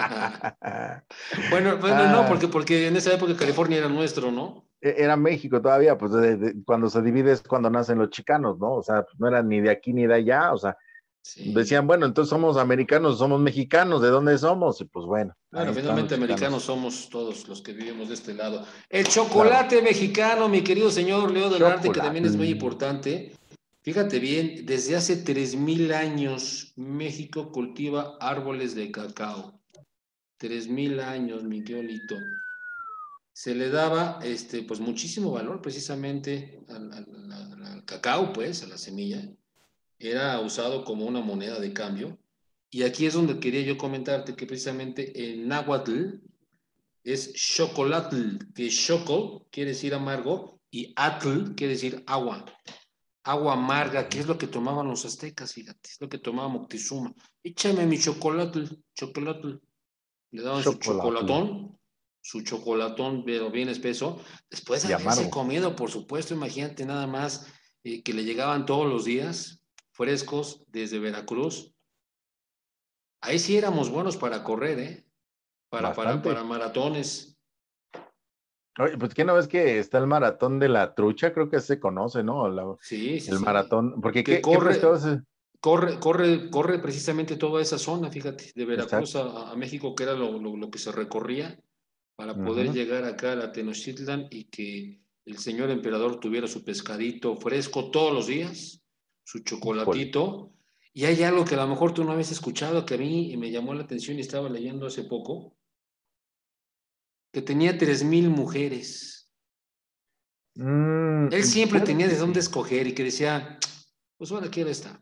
Bueno, no, Ah, porque en esa época California era nuestro, ¿no? era México todavía, pues cuando se divide es cuando nacen los chicanos, ¿no? O sea, pues, no eran ni de aquí ni de allá, o sea, decían, Sí. bueno, entonces somos americanos, somos mexicanos, ¿de dónde somos? Y pues bueno, Bueno, ahí están los finalmente americanos chicanos. somos todos los que vivimos de este lado. El Claro, chocolate mexicano, mi querido señor Leo del Arte, que también chocolate. es muy importante. Fíjate bien, desde hace 3000 años México cultiva árboles de cacao. 3000 años, mi querido Lito. Se le daba pues muchísimo valor precisamente al cacao, pues, a la semilla. Era usado como una moneda de cambio. Y aquí es donde quería yo comentarte que precisamente en náhuatl es chocolatl, que choco quiere decir amargo y atl quiere decir agua. Agua amarga, que es lo que tomaban los aztecas, fíjate, es lo que tomaba Moctezuma. Échame mi chocolatl, chocolatl. Le daban Chocolate su chocolatón, pero bien espeso. Después de y haberse amargo. comido, por supuesto, imagínate nada más que le llegaban todos los días, frescos, desde Veracruz. Ahí sí éramos buenos para correr, ¿eh? Para Bastante. maratones. Oye, pues ¿qué no ves que está el maratón de la trucha? Creo que se conoce, ¿no? Sí, sí, El sí. maratón, porque Que ¿qué pescado es? corre precisamente toda esa zona, fíjate, de Veracruz Exacto. a México, que era lo que se recorría para poder Ujú. llegar acá a la Tenochtitlan y que el señor emperador tuviera su pescadito fresco todos los días, su Híjole. chocolatito. Y hay algo que a lo mejor tú no habías escuchado, que a mí me llamó la atención y estaba leyendo hace poco, que tenía 3,000 mujeres. Él siempre Puede tenía que de dónde sí. escoger y que decía, pues ahora quiero esta.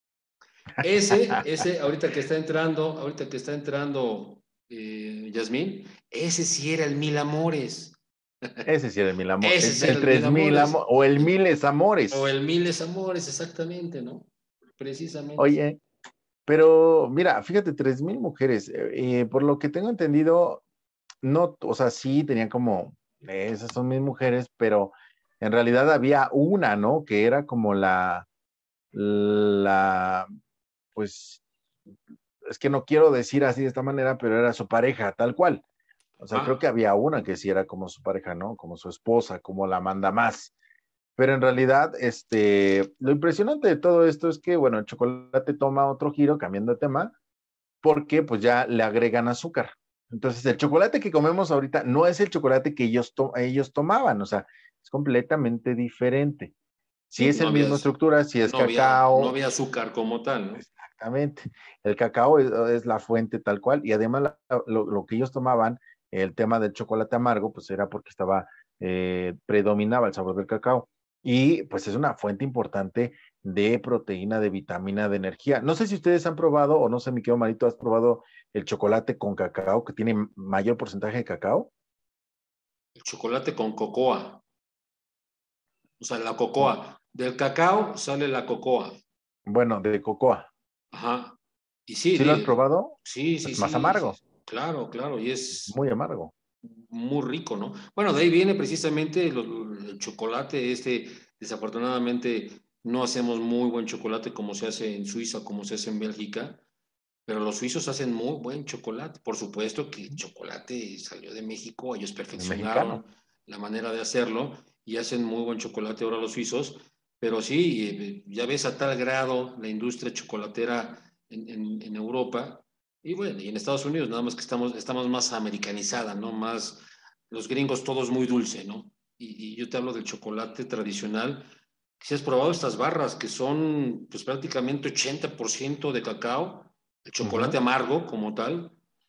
Ahorita que está entrando Yasmín, ese sí era el mil amores. Ese sí era el mil amores, Ese sí era el el mil 3000 amores. o el miles O amores. el miles amores, exactamente, ¿no? Precisamente. Oye, pero mira, fíjate, 3000 mujeres, por lo que tengo entendido, no, o sea, sí tenían como, esas son mis mujeres, pero en realidad había una, ¿no? Que era como la, pues, es que no quiero decir así de esta manera, pero era su pareja, tal cual. O sea, creo que Ah, había una que sí era como su pareja, ¿no? Como su esposa, como la manda más. Pero en realidad, lo impresionante de todo esto es que, bueno, el chocolate toma otro giro, cambiando de tema, porque pues ya le agregan azúcar. Entonces, el chocolate que comemos ahorita no es el chocolate que ellos tomaban, o sea, es completamente diferente. Si sí, es no el había, mismo estructura, si es no cacao, había azúcar como tal, ¿no? exactamente. El cacao es la fuente tal cual, y además lo que ellos tomaban, el tema del chocolate amargo, pues era porque predominaba el sabor del cacao. Y pues es una fuente importante de proteína, de vitamina, de energía. No sé si ustedes han probado, o no sé, mi querido Marito, ¿has probado el chocolate con cacao, que tiene mayor porcentaje de cacao? El chocolate con cocoa, o sea, la Mm, cocoa. Del cacao sale la cocoa. Bueno, de cocoa. Ajá. Y sí, ¿Sí lo has probado? sí, sí, Es más sí, sí. amargo, Claro, claro, y es es muy amargo. muy rico, ¿no? Bueno, de ahí viene precisamente el chocolate, desafortunadamente no hacemos muy buen chocolate como se hace en Suiza, como se hace en Bélgica, pero los suizos hacen muy buen chocolate. Por supuesto que el chocolate salió de México, ellos El perfeccionaron mexicano. la manera de hacerlo y hacen muy buen chocolate ahora los suizos, pero sí, ya ves a tal grado la industria chocolatera en Europa y bueno, y en Estados Unidos, nada más que estamos más americanizada, ¿no? Más los gringos todos muy dulce, ¿no? Y yo te hablo del chocolate tradicional. Si has probado estas barras que son pues prácticamente 80% de cacao, el chocolate Ujú. amargo como tal,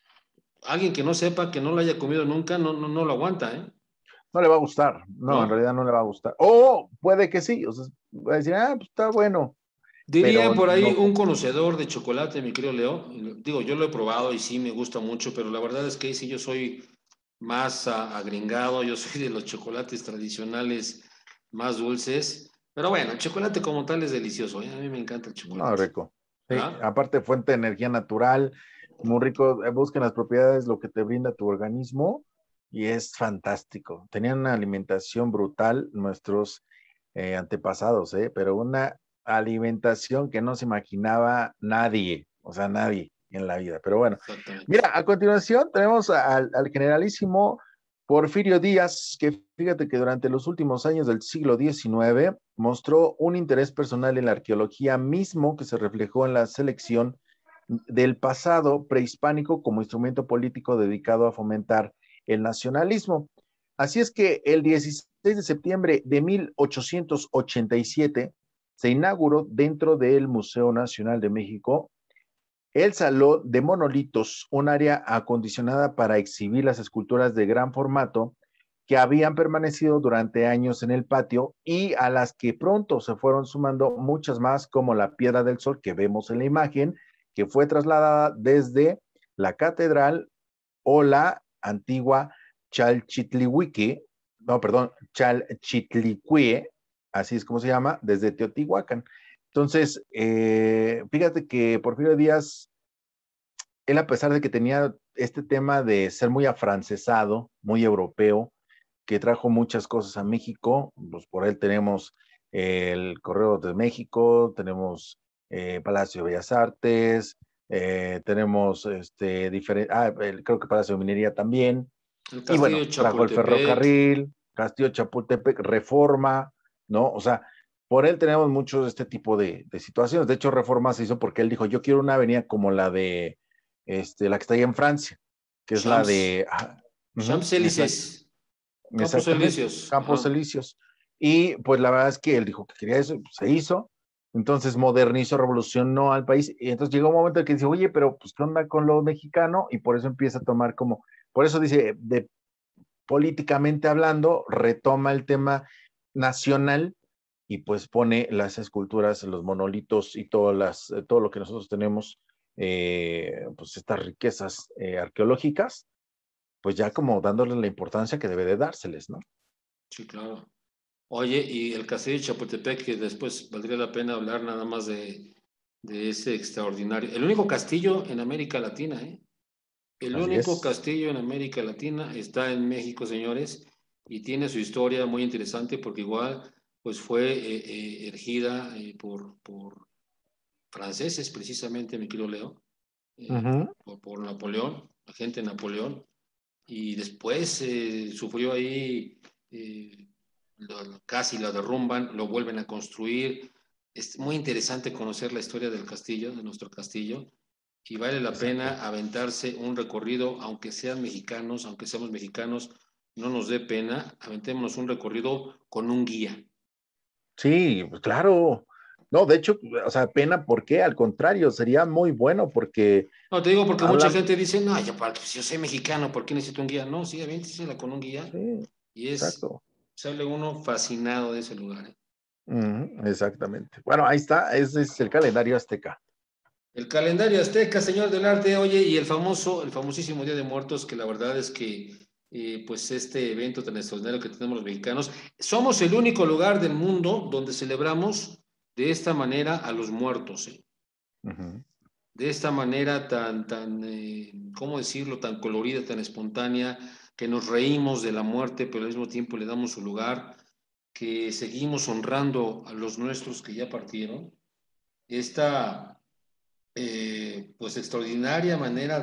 alguien que no sepa, que no lo haya comido nunca, no lo aguanta, ¿eh? No le va a gustar, no, en ¿No? realidad no le va a gustar. O puede que sí, o sea, va a decir, pues está bueno, Diría pero por ahí no. un conocedor de chocolate, mi querido Leo. Digo, yo lo he probado y sí me gusta mucho, pero la verdad es que sí, yo soy más agringado, yo soy de los chocolates tradicionales más dulces. Pero bueno, el chocolate como tal es delicioso, ¿eh? A mí me encanta el No, chocolate. rico. Sí, ¿Ah? aparte fuente de energía natural, muy rico, busquen las propiedades, lo que te brinda tu organismo y es fantástico. Tenían una alimentación brutal nuestros antepasados, pero una alimentación que no se imaginaba nadie, o sea, nadie en la vida. Pero bueno, Exactamente. mira, a continuación tenemos al generalísimo Porfirio Díaz, que fíjate que durante los últimos años del siglo XIX mostró un interés personal en la arqueología mismo que se reflejó en la selección del pasado prehispánico como instrumento político dedicado a fomentar el nacionalismo. Así es que el 16 de septiembre de 1887 se inauguró dentro del Museo Nacional de México el Salón de Monolitos, un área acondicionada para exhibir las esculturas de gran formato que habían permanecido durante años en el patio y a las que pronto se fueron sumando muchas más, como la Piedra del Sol que vemos en la imagen, que fue trasladada desde la catedral o la antigua Chalchitlihuique, no, perdón, Chalchitlicue, así es como se llama, desde Teotihuacán. Entonces, fíjate que Porfirio Díaz, él a pesar de que tenía este tema de ser muy afrancesado, muy europeo, que trajo muchas cosas a México, pues por él tenemos el Correo de México, tenemos Palacio de Bellas Artes, tenemos creo que Palacio de Minería también, El y castillo bueno, de trajo el Chapultepec. ferrocarril, Castillo de Chapultepec, Reforma, ¿no? O sea, por él tenemos muchos de este tipo de situaciones. De hecho, Reforma se hizo porque él dijo, yo quiero una avenida como la que está ahí en Francia, que es la Champs, de, Champs-Élysées. Campos exactamente, Elíseos. Campos Ajá. Elíseos. Y pues la verdad es que él dijo que quería eso, y pues, se hizo. Entonces modernizó, revolucionó al país. Y entonces llegó un momento en que dice, oye, pero pues ¿qué onda con lo mexicano? Y por eso empieza a tomar como, por eso dice, de políticamente hablando, retoma el tema nacional y pues pone las esculturas, los monolitos y todo lo que nosotros tenemos, pues estas riquezas arqueológicas, pues ya como dándoles la importancia que debe de dárseles, ¿no? Sí, claro. Oye, y el castillo de Chapultepec, que después valdría la pena hablar nada más de ese extraordinario, el único castillo en América Latina, ¿eh? El Así único es. castillo en América Latina está en México, señores, y tiene su historia muy interesante porque igual, pues fue erigida por franceses, precisamente, mi querido Leo, Ujú. por Napoleón, la gente de Napoleón, y después sufrió ahí, eh, casi lo derrumban, lo vuelven a construir. Es muy interesante conocer la historia del castillo, de nuestro castillo, y vale la Exacto. pena aventarse un recorrido, aunque sean mexicanos, aunque seamos mexicanos, no nos dé pena, aventémonos un recorrido con un guía. Sí, pues claro. No, de hecho, o sea, pena, ¿por qué? Al contrario, sería muy bueno porque No, te digo porque mucha habla, gente dice, no, si yo soy mexicano, ¿por qué necesito un guía? No, sí, aviéntesela con un guía sí, y exacto. sale uno fascinado de ese lugar. ¿Eh? Ujú, exactamente. Bueno, ahí está, ese es el calendario azteca. El calendario azteca, señor del arte, oye, y el famosísimo Día de Muertos, que la verdad es que, pues este evento tan extraordinario que tenemos los mexicanos, somos el único lugar del mundo donde celebramos de esta manera a los muertos, ¿eh? Ujú. De esta manera ¿cómo decirlo?, tan colorida, tan espontánea, que nos reímos de la muerte, pero al mismo tiempo le damos su lugar, que seguimos honrando a los nuestros que ya partieron. Esta pues extraordinaria manera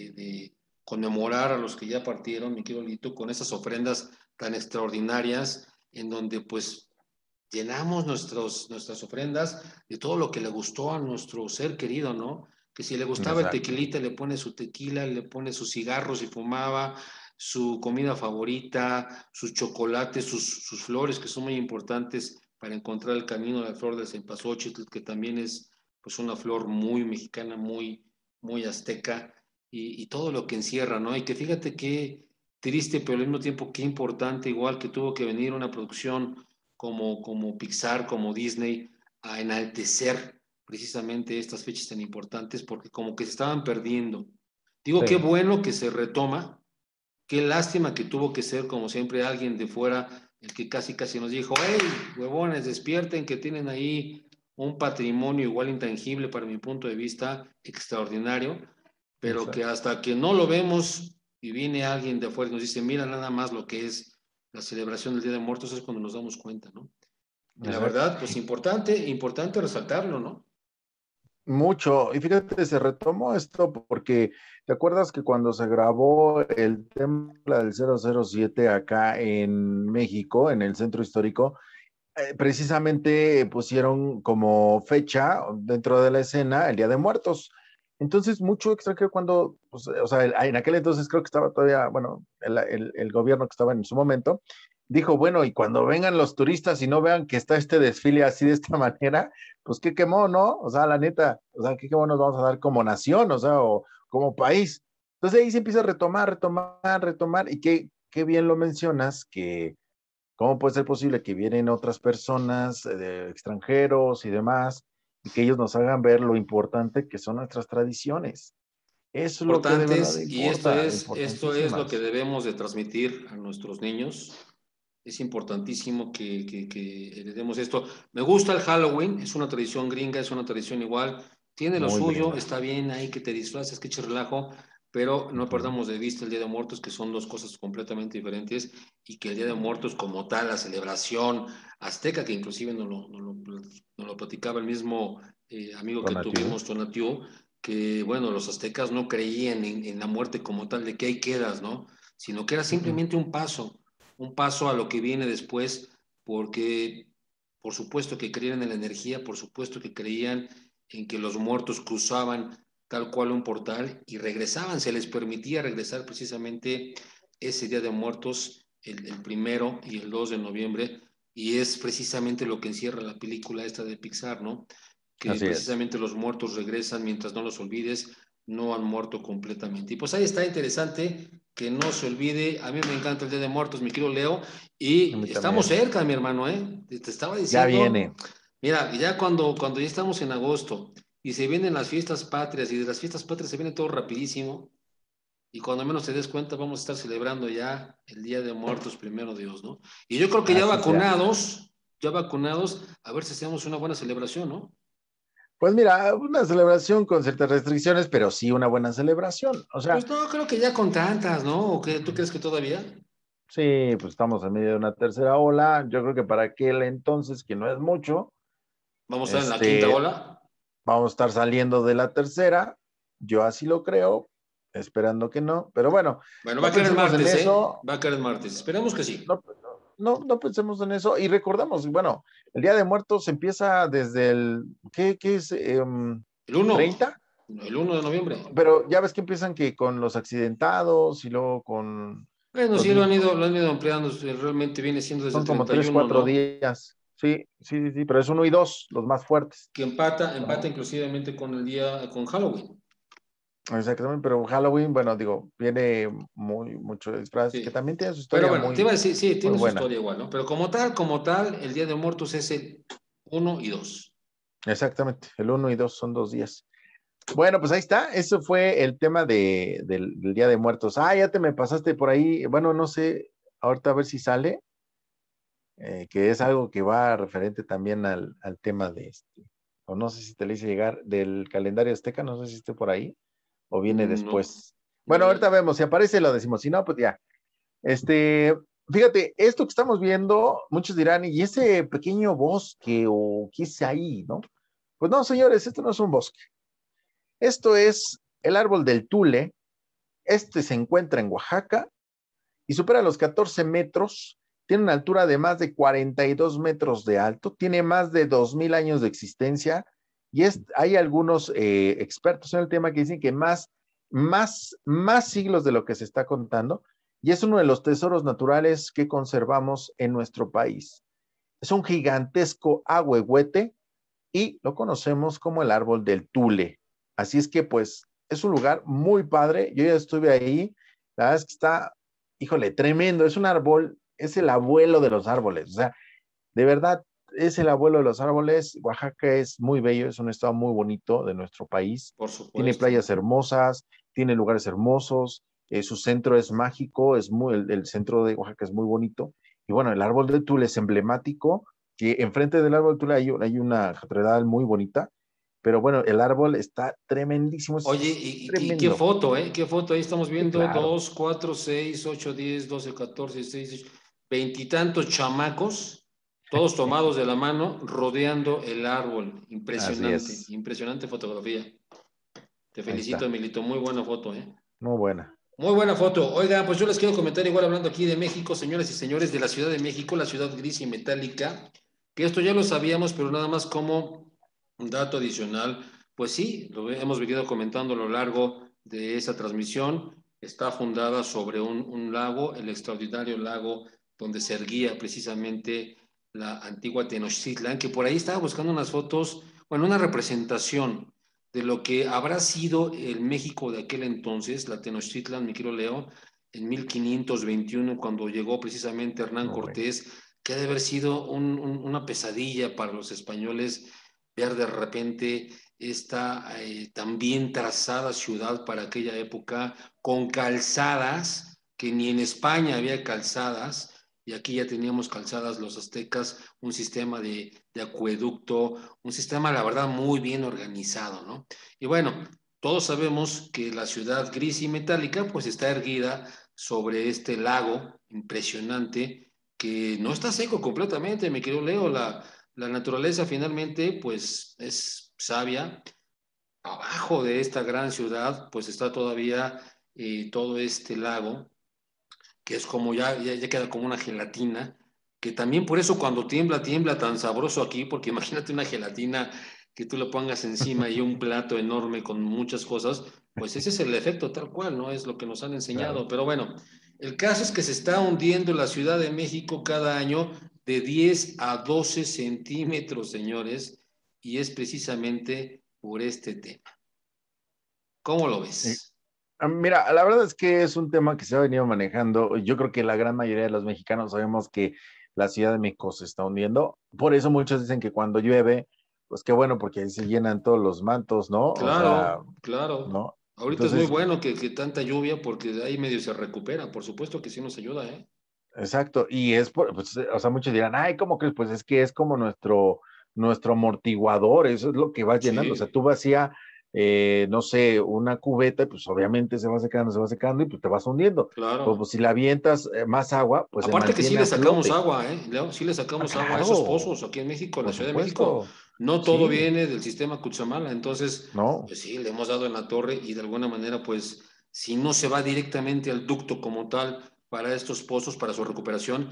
de conmemorar a los que ya partieron, mi querido Lito, con esas ofrendas tan extraordinarias en donde pues llenamos nuestras ofrendas de todo lo que le gustó a nuestro ser querido, ¿no? Que si le gustaba el Exacto. tequilita, le pone su tequila, le pone sus cigarros y fumaba, su comida favorita, sus chocolates, sus flores, que son muy importantes para encontrar el camino de la flor del cempasúchil, que también es pues una flor muy mexicana, muy azteca, y todo lo que encierra, ¿no? Y que fíjate qué triste, pero al mismo tiempo qué importante, igual que tuvo que venir una producción como Pixar, como Disney, a enaltecer precisamente estas fechas tan importantes, porque como que se estaban perdiendo. Digo, qué Sí, bueno que se retoma, qué lástima que tuvo que ser, como siempre, alguien de fuera el que casi casi nos dijo, hey, huevones, despierten que tienen ahí un patrimonio igual intangible para mi punto de vista, extraordinario, pero que exacto. hasta que no lo vemos y viene alguien de afuera y nos dice, mira nada más lo que es la celebración del Día de Muertos, es cuando nos damos cuenta, ¿no? Y la Exacto. verdad, pues importante resaltarlo, ¿no? Mucho. Y fíjate, se retomó esto porque, ¿te acuerdas que cuando se grabó el tema del 007 acá en México, en el centro histórico, precisamente pusieron como fecha dentro de la escena el Día de Muertos? Entonces, mucho extranjero cuando, pues, o sea, en aquel entonces creo que estaba todavía, bueno, el gobierno que estaba en su momento, dijo, bueno, y cuando vengan los turistas y no vean que está este desfile así de esta manera, pues qué quemó, ¿no? O sea, la neta, o sea, qué quemó nos vamos a dar como nación, o sea, o como país. Entonces ahí se empieza a retomar, y qué bien lo mencionas, que cómo puede ser posible que vienen otras personas, extranjeros y demás, y que ellos nos hagan ver lo importante que son nuestras tradiciones. Eso es lo que de verdad Importantes, y importa, esto es lo que importantísimas. debemos de transmitir a nuestros niños. Es importantísimo que heredemos esto. Me gusta el Halloween, es una tradición gringa, es una tradición igual, tiene lo Muy suyo, gringa. está bien ahí que te disfraces, que eches relajo, pero no Ujú. perdamos de vista el Día de Muertos, que son dos cosas completamente diferentes, y que el Día de Muertos como tal, la celebración azteca, que inclusive nos lo platicaba el mismo amigo que Donatiu. tuvimos, Tonatiu, que bueno, los aztecas no creían en la muerte como tal, de que ahí quedas, ¿no? Sino que era Mm. simplemente un paso a lo que viene después, porque por supuesto que creían en la energía, por supuesto que creían en que los muertos cruzaban tal cual un portal y regresaban, se les permitía regresar precisamente ese Día de Muertos el 1 y el 2 de noviembre, y es precisamente lo que encierra la película esta de Pixar, ¿no? Que Así es. precisamente los muertos regresan mientras no los olvides, no han muerto completamente. Y pues ahí está interesante que no se olvide. A mí me encanta el Día de Muertos, mi querido Leo, A y mí estamos también. cerca, mi hermano, ¿eh? Te estaba Ya diciendo, viene. mira, ya cuando ya estamos en agosto y se vienen las fiestas patrias, y de las fiestas patrias se viene todo rapidísimo, y cuando menos te des cuenta, vamos a estar celebrando ya el Día de Muertos, primero Dios, ¿no? Y yo creo que Así sea. ya vacunados, a ver si hacemos una buena celebración, ¿no? Pues mira, una celebración con ciertas restricciones, pero sí una buena celebración. O sea, Pues no, creo que ya con tantas, ¿no? ¿O qué? ¿Tú crees que todavía? sí, pues estamos en medio de una tercera ola. Yo creo que para aquel entonces, que no es mucho, Vamos a estar en la quinta este, ola. vamos a estar saliendo de la tercera. Yo así lo creo, esperando que no. Pero bueno, Bueno, va no a caer el pensemos en martes, ¿eh? eso. Va a caer el martes. Esperemos que sí. No, no pensemos en eso. Y recordamos, bueno, el Día de Muertos empieza desde el, ¿qué es? El uno, 30, el 1 de noviembre. pero ya ves que empiezan que con los accidentados y luego con Bueno, los sí, niños, lo han ido ampliando. Realmente viene siendo desde el son como treinta y tres, uno, cuatro ¿no? días. Sí, sí, sí, sí, pero es uno y dos, los más fuertes, Que empata ¿no? inclusivamente con el día, con Halloween. Exactamente, pero Halloween, bueno, digo, viene mucho disfraz, que Sí. también tiene su Pero historia bueno, te iba a muy, decir, sí, muy tiene su buena. historia igual, ¿no? Pero como tal, el Día de Muertos es el 1 y 2. Exactamente, el uno y dos son 2 días. Bueno, pues ahí está. Eso fue el tema del Día de Muertos. Ah, ya te me pasaste por ahí. Bueno, no sé, ahorita a ver si sale, que es algo que va referente también al tema de o no sé si te le hice llegar del calendario azteca, no sé si esté por ahí o viene No, después. no, Bueno, ahorita vemos, si aparece lo decimos, si no, pues ya. Este, fíjate, esto que estamos viendo, muchos dirán, ¿y ese pequeño bosque o qué es ahí, no? Pues no, señores, esto no es un bosque. Esto es el árbol del Tule. Este se encuentra en Oaxaca y supera los 14 metros, tiene una altura de más de 42 metros de alto, tiene más de 2000 años de existencia y hay algunos expertos en el tema que dicen que más siglos de lo que se está contando y es uno de los tesoros naturales que conservamos en nuestro país. Es un gigantesco ahuehuete y lo conocemos como el árbol del Tule. Así es que pues es un lugar muy padre, yo ya estuve ahí, la verdad es que está, híjole, tremendo, es un árbol, es el abuelo de los árboles, o sea, de verdad es el abuelo de los árboles. Oaxaca es muy bello, es un estado muy bonito de nuestro país, por tiene supuesto. playas hermosas, tiene lugares hermosos, su centro es mágico, el centro de Oaxaca es muy bonito, y bueno, el árbol de Tule es emblemático, que enfrente del árbol de Tule hay una catedral muy bonita, pero bueno, el árbol está tremendísimo, Oye, es y qué tremendo. foto, ¿eh? Qué foto. Ahí estamos Sí, viendo claro. 2, 4, 6, 8, 10, 12, 14, 16, veintitantos chamacos, todos tomados de la mano, rodeando el árbol. Así Impresionante, es. impresionante fotografía. Te Ahí felicito, está. Emilito. Muy buena foto, ¿eh? Muy buena. Muy buena foto. Oiga, pues yo les quiero comentar igual hablando aquí de México, señores y señores, de la Ciudad de México, la ciudad gris y metálica, que esto ya lo sabíamos, pero nada más como un dato adicional, pues sí, lo hemos venido comentando a lo largo de esa transmisión. Está fundada sobre un lago, el extraordinario lago donde se erguía precisamente la antigua Tenochtitlan, que por ahí estaba buscando unas fotos, bueno, una representación de lo que habrá sido el México de aquel entonces, la Tenochtitlan, mi querido Leo, en 1521, cuando llegó precisamente Hernán Muy bueno. Cortés, que ha de haber sido una pesadilla para los españoles ver de repente esta tan bien trazada ciudad para aquella época, con calzadas, que ni en España había calzadas, y aquí ya teníamos calzadas los aztecas, un sistema de acueducto, un sistema, la verdad, muy bien organizado, ¿no? Y bueno, todos sabemos que la ciudad gris y metálica pues está erguida sobre este lago impresionante que no está seco completamente, mi querido Leo. La naturaleza finalmente pues es sabia. Abajo de esta gran ciudad pues está todavía todo este lago que es como ya queda como una gelatina, que también por eso cuando tiembla, tiembla tan sabroso aquí, porque imagínate una gelatina que tú le pongas encima y un plato enorme con muchas cosas, pues ese es el efecto tal cual, ¿no? Es lo que nos han Claro. enseñado. Pero bueno, El caso es que se está hundiendo la Ciudad de México cada año de 10 a 12 centímetros, señores, y es precisamente por este tema. ¿Cómo lo Eh, ves? Mira, la verdad es que es un tema que se ha venido manejando. Yo creo que la gran mayoría de los mexicanos sabemos que la Ciudad de México se está hundiendo. Por eso muchos dicen que cuando llueve, pues qué bueno, porque ahí se llenan todos los mantos, ¿no? O sea, Claro, claro. ¿no? Ahorita es muy Entonces, bueno que tanta lluvia porque ahí medio se recupera. Por supuesto que sí nos ayuda, ¿eh? exacto. Y es por, pues, o sea, muchos dirán, ay, ¿cómo crees? Pues es que es como nuestro amortiguador, eso es lo que vas llenando. O sea, Sí, tú vacía, no sé, una cubeta, pues obviamente se va secando y pues te vas hundiendo. Pero claro. pues si le avientas más agua, pues se Aparte que sí mantiene le a sacamos flote. agua, ¿eh? Leo, sí le Ah, sacamos agua a esos claro, pozos aquí en México, en la por Ciudad de México. supuesto. No todo Sí, viene del sistema Cutzamala, entonces, no. pues sí, le hemos dado en la torre y de alguna manera, pues, si no se va directamente al ducto como tal para estos pozos, para su recuperación,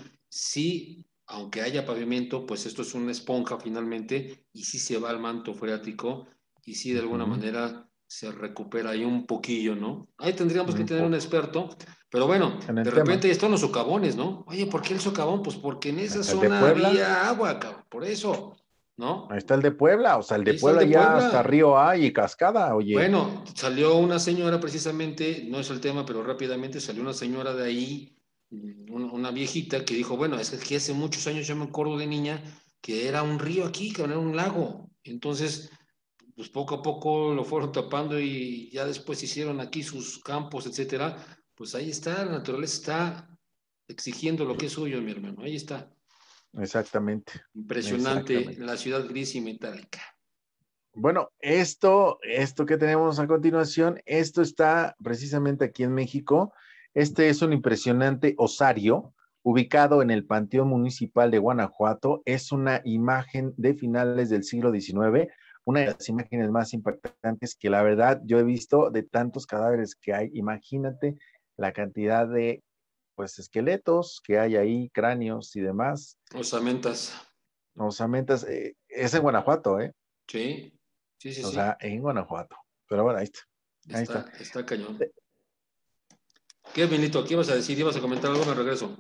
sí, aunque haya pavimento, pues esto es una esponja finalmente y sí se va al manto freático y sí de alguna Ujú, manera se recupera ahí un poquillo, ¿no? Ahí tendríamos que un tener un poco. experto, pero bueno, En de el tema, repente ahí están los socavones, ¿no? Oye, ¿por qué el socavón? Pues porque en ahí esa está el de zona Puebla, había agua, cabrón, por eso, ahí ¿no? está el de Puebla, o sea, el de Ahí está el Puebla de ya hasta Puebla. Río hay y Cascada, oye. Bueno, salió una señora precisamente, no es el tema, pero rápidamente salió una señora de ahí, una viejita que dijo, bueno, es que hace muchos años yo me acuerdo de niña que era un río aquí, que era un lago. Entonces, pues poco a poco lo fueron tapando y ya después hicieron aquí sus campos, etcétera. Pues ahí está, la naturaleza está exigiendo lo que es suyo, mi hermano. Ahí está. Exactamente, Impresionante, exactamente. la ciudad gris y metálica. Bueno, esto que tenemos a continuación, esto está precisamente aquí en México. Este es un impresionante osario ubicado en el Panteón Municipal de Guanajuato. Es una imagen de finales del siglo XIX, una de las imágenes más impactantes que la verdad yo he visto de tantos cadáveres que hay. Imagínate la cantidad de pues esqueletos que hay ahí, cráneos y demás. Osamentas. Osamentas, es en Guanajuato, ¿eh? Sí, sí, sí, O sí. sea, en Guanajuato. Pero bueno, ahí está. Ahí está. Está cañón. ¿Qué, Benito? ¿Qué ibas a decir? ¿Ibas a comentar algo? Me regreso.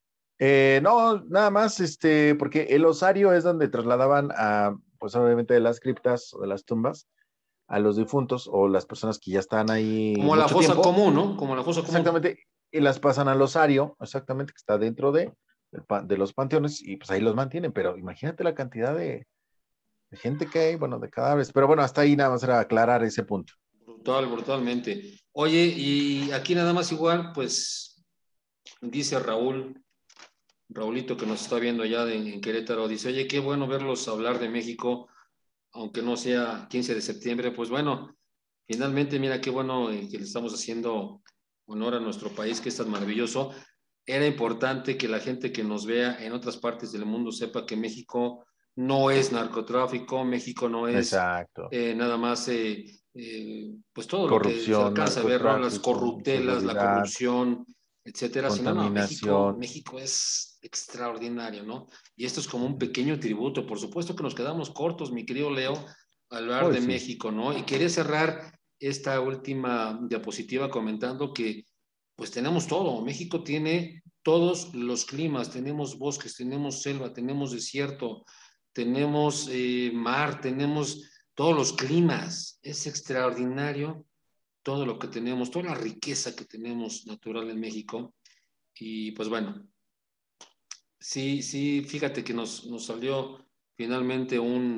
No, nada más, porque el osario es donde trasladaban a, pues obviamente de las criptas o de las tumbas, a los difuntos o las personas que ya están ahí Como la mucho fosa tiempo, común, ¿no? Como la fosa común. exactamente, y las pasan al osario, exactamente, que está dentro de los panteones, y pues ahí los mantienen, pero imagínate la cantidad de gente que hay, bueno, de cadáveres, pero bueno, hasta ahí nada más era aclarar ese punto. Brutal, brutalmente. Oye, y aquí nada más igual, pues dice Raúl, Raulito que nos está viendo allá en Querétaro, dice, oye, qué bueno verlos hablar de México, aunque no sea 15 de septiembre. Pues bueno, finalmente, mira qué bueno que le estamos haciendo honor a nuestro país, que es tan maravilloso. Era importante que la gente que nos vea en otras partes del mundo sepa que México no es narcotráfico, México no es Exacto. nada más, pues todo lo que se Corrupción, alcanza a ver, ¿no? Las narcotráfico, corruptelas, la inseguridad, corrupción, etcétera, sino no, México, contaminación. México es extraordinario, ¿no? Y esto es como un pequeño tributo. Por supuesto que nos quedamos cortos, mi querido Leo, al hablar Hoy de sí. México, ¿no? Y quería cerrar esta última diapositiva comentando que pues tenemos todo. México tiene todos los climas, tenemos bosques, tenemos selva, tenemos desierto, tenemos mar, tenemos todos los climas. Es extraordinario todo lo que tenemos, toda la riqueza que tenemos natural en México. Y pues bueno, sí, sí, fíjate que nos salió finalmente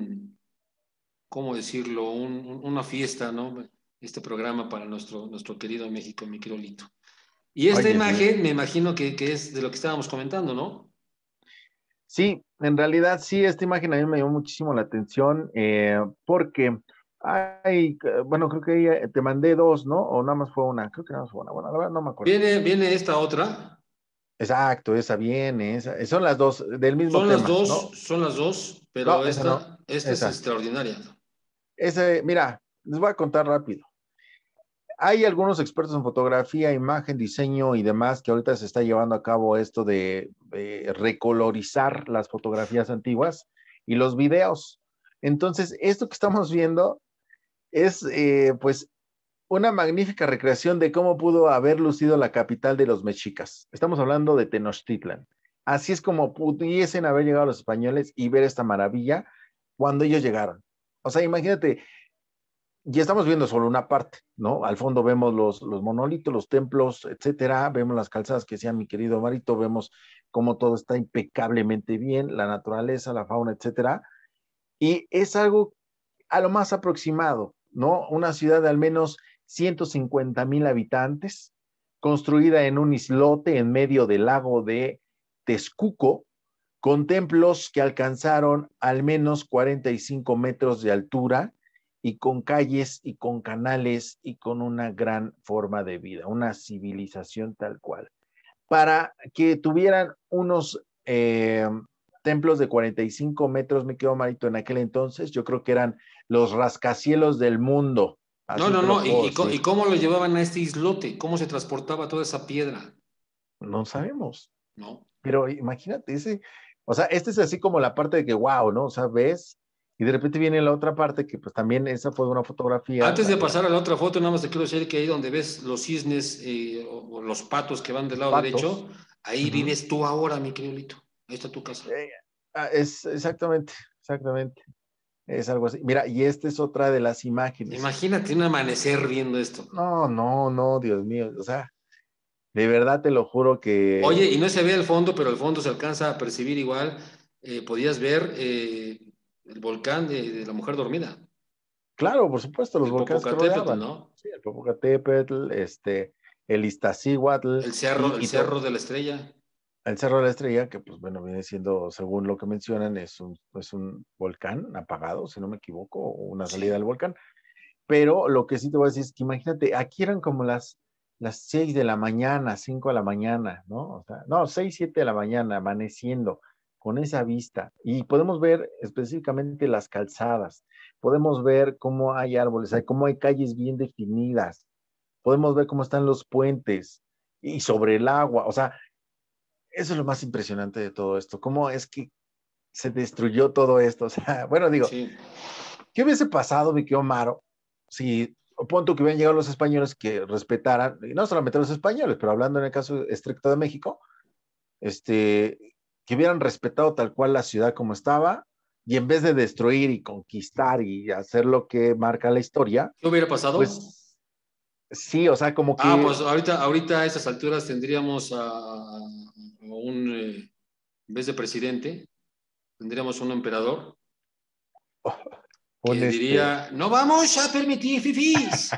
¿cómo decirlo? Una fiesta, ¿no? Este programa para nuestro querido México, mi querido Lito. Y esta Oye, sí. imagen me imagino que es de lo que estábamos comentando, ¿no? Sí, en realidad sí, esta imagen a mí me llamó muchísimo la atención porque bueno, creo que te mandé dos, ¿no? O nada más fue una, creo que nada más fue una, bueno, la verdad no me acuerdo. Viene esta otra. Exacto, esa viene, son las dos del mismo tema, ¿no? Son las dos, No, pero esa no, esta es esa. extraordinaria. Mira, les voy a contar rápido. Hay algunos expertos en fotografía, imagen, diseño y demás que ahorita se está llevando a cabo esto de recolorizar las fotografías antiguas y los videos. Entonces, esto que estamos viendo es, pues, una magnífica recreación de cómo pudo haber lucido la capital de los mexicas. Estamos hablando de Tenochtitlan. Así es como pudiesen haber llegado los españoles y ver esta maravilla cuando ellos llegaron. O sea, imagínate, ya estamos viendo solo una parte, ¿no? Al fondo vemos los monolitos, los templos, etcétera, vemos las calzadas que decía mi querido Marito, vemos cómo todo está impecablemente bien, la naturaleza, la fauna, etcétera, y es algo a lo más aproximado, ¿no? Una ciudad de al menos 150,000 habitantes, construida en un islote en medio del lago de Texcoco, con templos que alcanzaron al menos 45 metros de altura y con calles y con canales y con una gran forma de vida, una civilización tal cual. Para que tuvieran unos templos de 45 metros, me quedo Marito, en aquel entonces, yo creo que eran los rascacielos del mundo, No, así no, te lo no. puedo ¿Y decir. cómo lo llevaban a este islote? ¿Cómo se transportaba toda esa piedra? No sabemos, ¿No? pero imagínate ese, o sea, este es así como la parte de que, wow, ¿no? O sea, ves, y de repente viene la otra parte que pues también esa fue una fotografía, Antes de pasar a la otra foto, nada más te quiero decir que ahí donde ves los cisnes o los patos que van del los lado patos. derecho, ahí Uh-huh. vives tú ahora, mi querido Lito. Ahí está tu casa. Es exactamente, exactamente, es algo así. Mira, y esta es otra de las imágenes. Imagínate un amanecer viendo esto. No, no, no, Dios mío, o sea, de verdad te lo juro Oye, y que, no se ve el fondo, pero el fondo se alcanza a percibir igual. Podías ver el volcán de la mujer dormida, claro, por supuesto, los el volcanes que Popocatépetl, rodeaban, ¿no? sí, el Popocatépetl, el Iztaccíhuatl El cerro de la estrella. el Cerro de la Estrella, que pues bueno, viene siendo, según lo que mencionan, es un volcán apagado, si no me equivoco, o una salida del Sí. volcán. Pero lo que sí te voy a decir es que imagínate, aquí eran como las 6 de la mañana, 5 de la mañana, ¿no? O sea, no, 6 7 de la mañana, amaneciendo, con esa vista. Y podemos ver específicamente las calzadas, podemos ver cómo hay árboles, cómo hay calles bien definidas, podemos ver cómo están los puentes y sobre el agua. O sea, eso es lo más impresionante de todo esto, cómo es que se destruyó todo esto. O sea, bueno, digo, Sí. ¿qué hubiese pasado, mi querido Maro, si, pon tú que hubieran llegado los españoles que respetaran, y no solamente los españoles, pero hablando en el caso estricto de México, que hubieran respetado tal cual la ciudad como estaba, y en vez de destruir y conquistar y hacer lo que marca la historia, ¿Qué hubiera pasado? pues sí, o sea, como Ah, que, pues ahorita a estas alturas tendríamos en vez de presidente, tendríamos un emperador un que diría, no vamos a permitir fifís.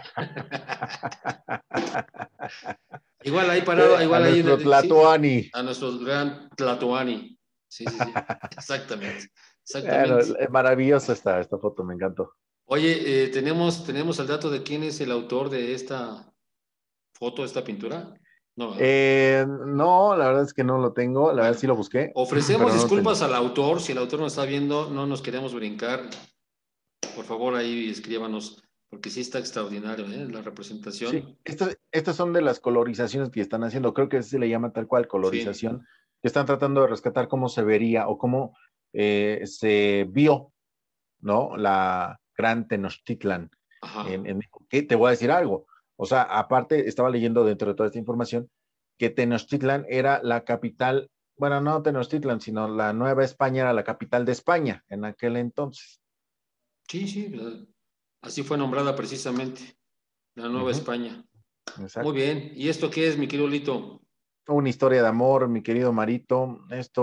Igual ahí parado, a igual ahí, nuestro sí, Tlatoani. a nuestro gran Tlatoani. Sí, sí, sí, exactamente, Bueno, exactamente. maravillosa esta foto, me encantó. Oye, tenemos el dato de quién es el autor de esta foto, de esta pintura. No, ¿verdad? No, la verdad es que no lo tengo, la verdad Bueno, sí lo busqué, ofrecemos pero no lo tengo. disculpas al autor. Si el autor nos está viendo, no nos queremos brincar. Por favor, ahí escríbanos, porque sí está extraordinario, ¿eh? La Sí, representación. estas son de las colorizaciones que están haciendo, creo que se le llama tal cual Sí, colorización, que están tratando de rescatar cómo se vería o cómo se vio, ¿no? La gran Tenochtitlan ajá. en México. Que te voy a decir algo, o sea, aparte estaba leyendo dentro de toda esta información que Tenochtitlan era la capital, bueno, no Tenochtitlan, sino la Nueva España era la capital de España en aquel entonces. Sí, sí, así fue nombrada precisamente, la Nueva Ujú, España. Muy exacto. bien. ¿Y esto qué es, mi querido Lito? Una historia de amor, mi querido Marito.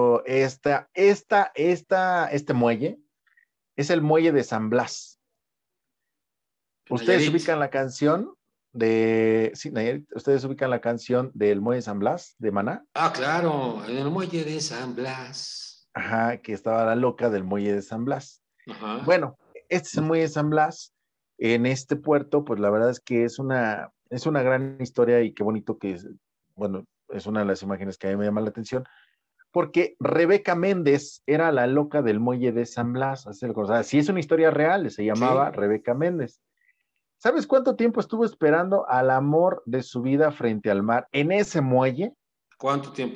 Este muelle es el muelle de San Blas. Ustedes Nayarit. ubican la canción sí, Nayarit, ustedes ubican la canción del muelle de San Blas de Maná. Ah, claro, en el muelle de San Blas. Ajá, que estaba la loca del muelle de San Blas. Ajá. Bueno, este es el muelle de San Blas. En este puerto, pues la verdad es que es una gran historia y qué bonito que es, bueno, es una de las imágenes que a mí me llama la atención porque Rebeca Méndez era la loca del muelle de San Blas. O sea, sí es una historia real, se llamaba Sí. Rebeca Méndez. ¿Sabes cuánto tiempo estuvo esperando al amor de su vida frente al mar en ese muelle? ¿Cuánto tiempo?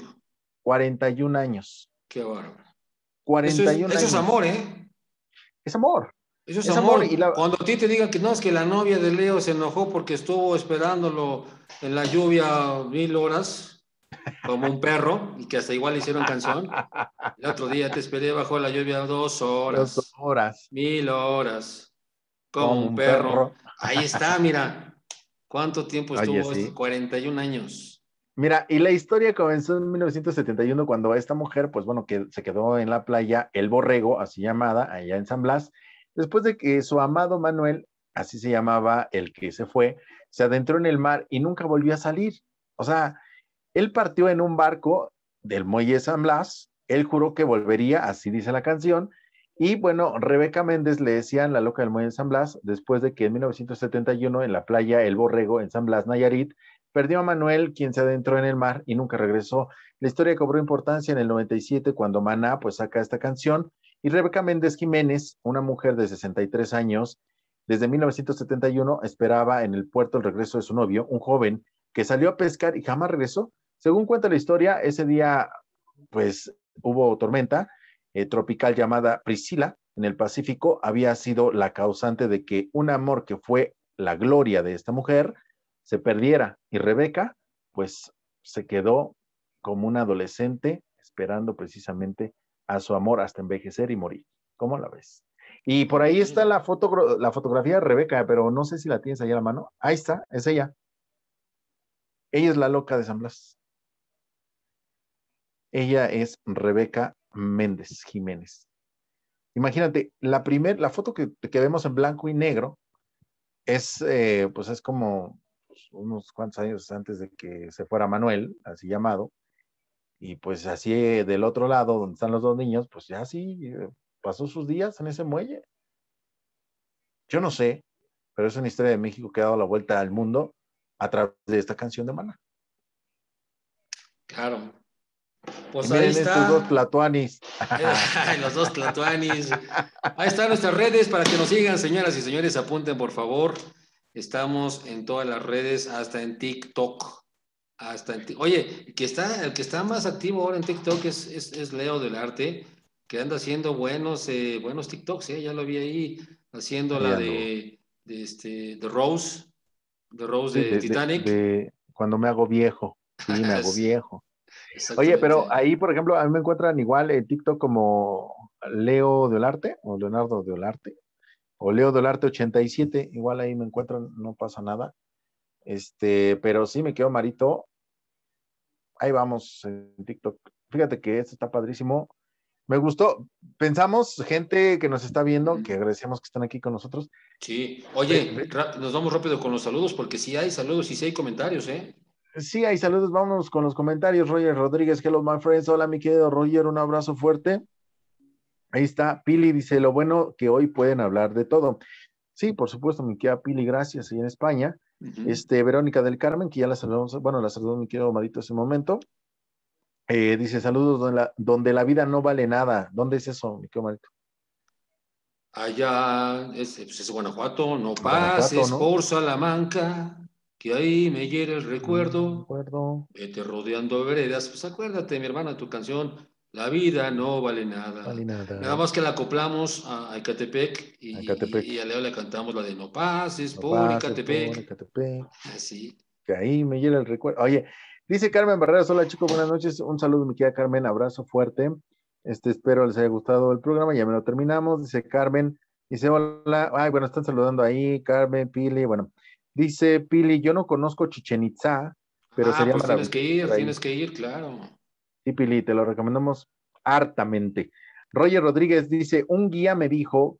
41 años. Qué bárbaro. Eso 41 es amor, años. ¿eh? Es amor. Eso es Es amor y amor. Cuando a ti te digan que no, es que la novia de Leo se enojó porque estuvo esperándolo en la lluvia 1000 horas, como un perro, y que hasta igual hicieron canción. El otro día te esperé bajo la lluvia 2 horas, 2 horas, 1000 horas, como como un un perro. perro. Ahí está, mira. ¿Cuánto tiempo Oye, estuvo esto? sí. 41 años. Mira, y la historia comenzó en 1971 cuando esta mujer, pues bueno, que se quedó en la playa El Borrego, así llamada, allá en San Blas, después de que su amado Manuel, así se llamaba el que se fue, se adentró en el mar y nunca volvió a salir. O sea, él partió en un barco del muelle San Blas, él juró que volvería, así dice la canción, y bueno, Rebeca Méndez le decían la loca del muelle San Blas, después de que en 1971 en la playa El Borrego, en San Blas, Nayarit, perdió a Manuel, quien se adentró en el mar y nunca regresó. La historia cobró importancia en el 97 cuando Maná pues saca esta canción y Rebeca Méndez Jiménez, una mujer de 63 años, desde 1971 esperaba en el puerto el regreso de su novio, un joven que salió a pescar y jamás regresó. Según cuenta la historia, ese día pues hubo tormenta tropical llamada Priscila en el Pacífico, había sido la causante de que un amor que fue la gloria de esta mujer se perdiera y Rebeca pues se quedó como una adolescente esperando precisamente a su amor hasta envejecer y morir. ¿Cómo la ves? Y por Muy ahí está bien. la fotografía de Rebeca, pero no sé si la tienes ahí a la mano. Ahí está, es ella. Ella es la loca de San Blas. Ella es Rebeca Méndez Jiménez. Imagínate, la foto que vemos en blanco y negro pues es como pues, unos cuantos años antes de que se fuera Manuel, así llamado, y pues así del otro lado, donde están los dos niños, pues ya sí, pasó sus días en ese muelle. Yo no sé, pero es una historia de México que ha dado la vuelta al mundo a través de esta canción de Maná. Claro. Y Pues ahí miren estos dos está. tlatoanis. Los dos Tlatuanis. Ahí están nuestras redes para que nos sigan, señoras y señores. Apunten, por favor. Estamos en todas las redes, hasta en TikTok. Oye, el que está más activo ahora en TikTok es Leo del Arte, que anda haciendo buenos TikToks, ¿eh? Ya lo vi ahí haciendo Ahí la ando. de Rose Sí, de Titanic. cuando me hago viejo. Sí, me hago Sí, viejo. Oye, pero exactamente. ahí, por ejemplo, a mí me encuentran igual en TikTok como Leo de Olarte o Leonardo de Olarte o Leo de Olarte 87, igual ahí me encuentran, no pasa nada. Pero sí me quedo marito, ahí vamos en TikTok. Fíjate que esto está padrísimo. Me gustó. Pensamos, gente que nos está viendo, que agradecemos que están aquí con nosotros. Sí, Ve- oye, ve- nos vamos rápido con los saludos porque sí hay saludos y sí hay comentarios, ¿eh? Sí, hay saludos, vámonos con los comentarios. Roger Rodríguez, hello my friends. Hola, mi querido Roger, un abrazo fuerte. Ahí está, Pili dice, lo bueno que hoy pueden hablar de todo. Sí, por supuesto, mi querida Pili, gracias, y en España. Ujú. Verónica del Carmen, que ya la saludamos, bueno, la saludó mi querido Marito hace un momento. Dice, saludos donde la vida no vale nada. ¿Dónde es eso, mi querido Marito? Allá pues es Guanajuato, no Guanajuato, pases ¿no? por Salamanca, que ahí me hiere el No recuerdo, recuerdo. vete rodeando veredas. Pues acuérdate, mi hermana, tu canción, La vida no vale Vale nada. Nada nada. más que la acoplamos a Ecatepec Acatepec. y a Leo le cantamos la de No pases No por pases por Ecatepec. Acatepec. Así. Que ahí me llega el recuerdo. Oye, dice Carmen Barreras, hola chicos, buenas noches. Un saludo, mi querida Carmen, abrazo fuerte. Espero les haya gustado el programa, ya me lo terminamos. Dice Carmen, dice hola, ay, bueno, están saludando ahí, Carmen, Pili, bueno. Dice Pili, yo no conozco Chichen Itza, pero Ah, sería pues maravilloso ir ahí. tienes que ir, claro. Sí, Pili, te lo recomendamos hartamente. Roger Rodríguez dice, un guía me dijo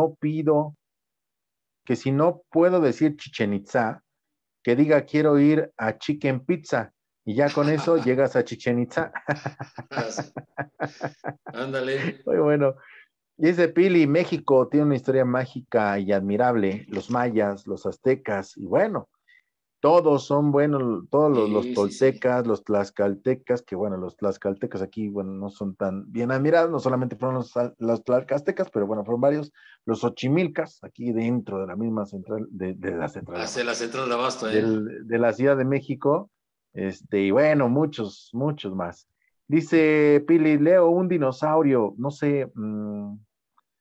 que si no puedo decir Chichen Itza, que diga quiero ir a Chicken Pizza y ya con eso llegas a Chichen Itza. Así. Ándale. Muy bueno. Dice Pili, México tiene una historia mágica y admirable. Los mayas, los aztecas y bueno, todos son buenos, todos los Sí, sí, sí. toltecas, los tlaxcaltecas, que bueno, los tlaxcaltecas aquí, bueno, no son tan bien admirados, no solamente fueron los tlaxcaltecas, pero bueno, fueron varios, los ochimilcas, aquí dentro de la misma central, de la central de Hacia la Abasto, central de Abasto, ¿eh? de la Ciudad de México, y bueno, muchos, muchos más. Dice Pili, Leo, un dinosaurio, no sé,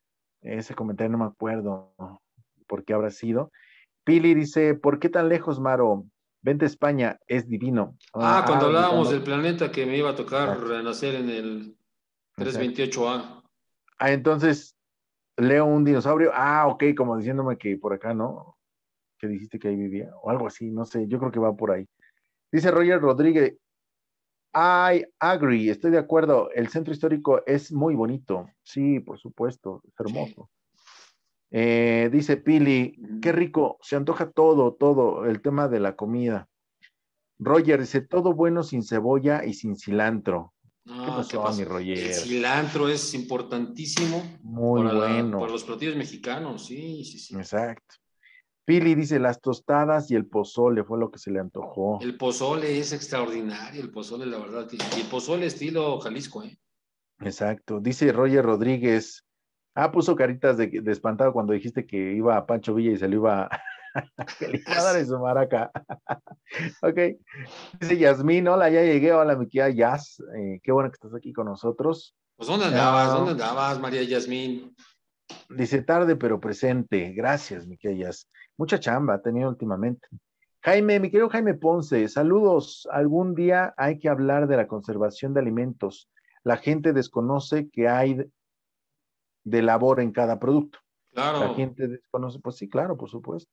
Ese comentario no me acuerdo por qué habrá sido. Pili dice, ¿por qué tan lejos, Maro? Vente a España, es divino. Cuando De hablábamos cuando... del planeta que me iba a tocar Exacto, renacer en el exacto. 328A. Entonces, leo un dinosaurio. Ok, como diciéndome que por acá, ¿no? Que dijiste que ahí vivía, o algo así, no sé, yo creo que va por ahí. Dice Roger Rodríguez, I agree, estoy de acuerdo, el centro histórico es muy bonito. Sí, por supuesto, es Sí. hermoso. Dice Pili, qué rico, se antoja todo, todo, el tema de la comida. Roger dice, todo bueno sin cebolla y sin cilantro. ¿Qué No, ¿qué pasó, mi pasó? El Roger? cilantro es importantísimo Muy para bueno, los platillos mexicanos, sí, sí, sí. exacto. Pili dice, las tostadas y el pozole fue lo que se le antojó. El pozole es extraordinario, el pozole, la verdad. Y el pozole estilo Jalisco, ¿eh? Exacto. Dice Roger Rodríguez, puso caritas de espantado cuando dijiste que iba a Pancho Villa y se lo iba, que le iba a dar en Sí. su maraca. Ok. Dice Yasmín, hola, ya llegué, hola, mi querida Yas, qué bueno que estás aquí con nosotros. Pues ¿dónde andabas? Ah, ¿Dónde andabas, María Yasmín? Dice tarde pero presente, gracias, mi querida Yas. Mucha chamba ha tenido últimamente. Jaime, mi querido Jaime Ponce, saludos. Algún día hay que hablar de la conservación de alimentos. La gente desconoce que hay de labor en cada producto. La Claro, gente desconoce, pues sí, claro, por supuesto.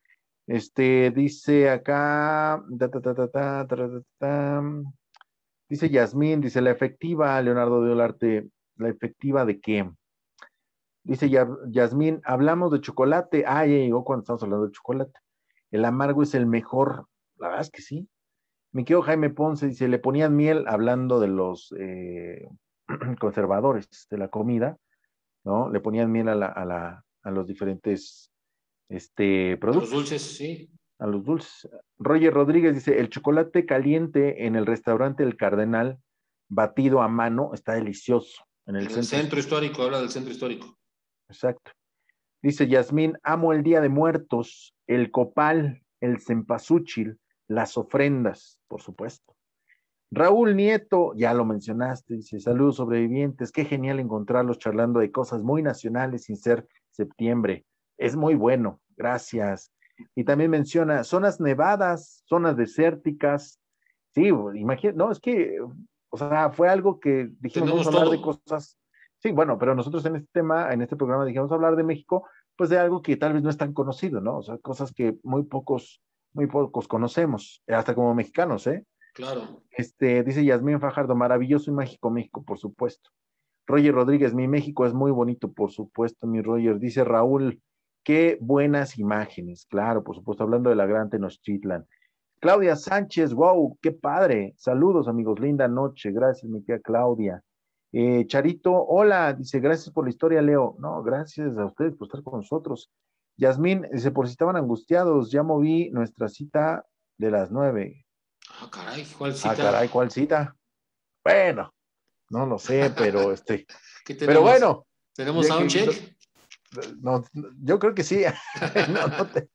Dice acá, dice Yasmín, dice la efectiva, Leonardo de Olarte, ¿la efectiva de qué? Dice Yasmín, hablamos de chocolate. Ya llegó cuando estamos hablando de chocolate. El amargo es el mejor. La verdad es que sí. Mi querido Jaime Ponce dice, le ponían miel hablando de los conservadores de la comida, ¿no? Le ponían miel a los diferentes a los productos, dulces, sí. a los dulces. Roger Rodríguez dice, el chocolate caliente en el restaurante El Cardenal, batido a mano, está delicioso en el En el centro centro histórico. histórico, habla del centro histórico. Exacto. Dice Yasmín, amo el Día de Muertos, el copal, el cempasúchil, las ofrendas, por supuesto. Raúl Nieto, ya lo mencionaste, dice, saludos sobrevivientes, qué genial encontrarlos charlando de cosas muy nacionales sin ser septiembre. Es muy bueno, gracias. Y también menciona zonas nevadas, zonas desérticas. Sí, imagínate, no, es que, o sea, fue algo que dijimos, vamos a Tenemos hablar de todo. cosas. Sí, bueno, pero nosotros en este tema, en este programa dijimos hablar de México, pues de algo que tal vez no es tan conocido, ¿no? O sea, cosas que muy pocos conocemos, hasta como mexicanos, ¿eh? Claro. Dice Yasmín Fajardo, maravilloso y mágico México, por supuesto. Roger Rodríguez, mi México es muy bonito, por supuesto, mi Roger. Dice Raúl, qué buenas imágenes, claro, por supuesto, hablando de la gran Tenochtitlan. Claudia Sánchez, wow, qué padre. Saludos, amigos, linda noche. Gracias, mi tía Claudia. Charito, hola, dice, gracias por la historia, Leo. No, gracias a ustedes por estar con nosotros. Yasmín, dice, por si estaban angustiados, ya moví nuestra cita de las 9. Caray, ¿cuál cita? Caray, ¿cuál cita? Bueno, no lo sé, pero ¿Qué pero tenemos? bueno, ¿Tenemos ya que, soundcheck? no, yo creo que sí. No,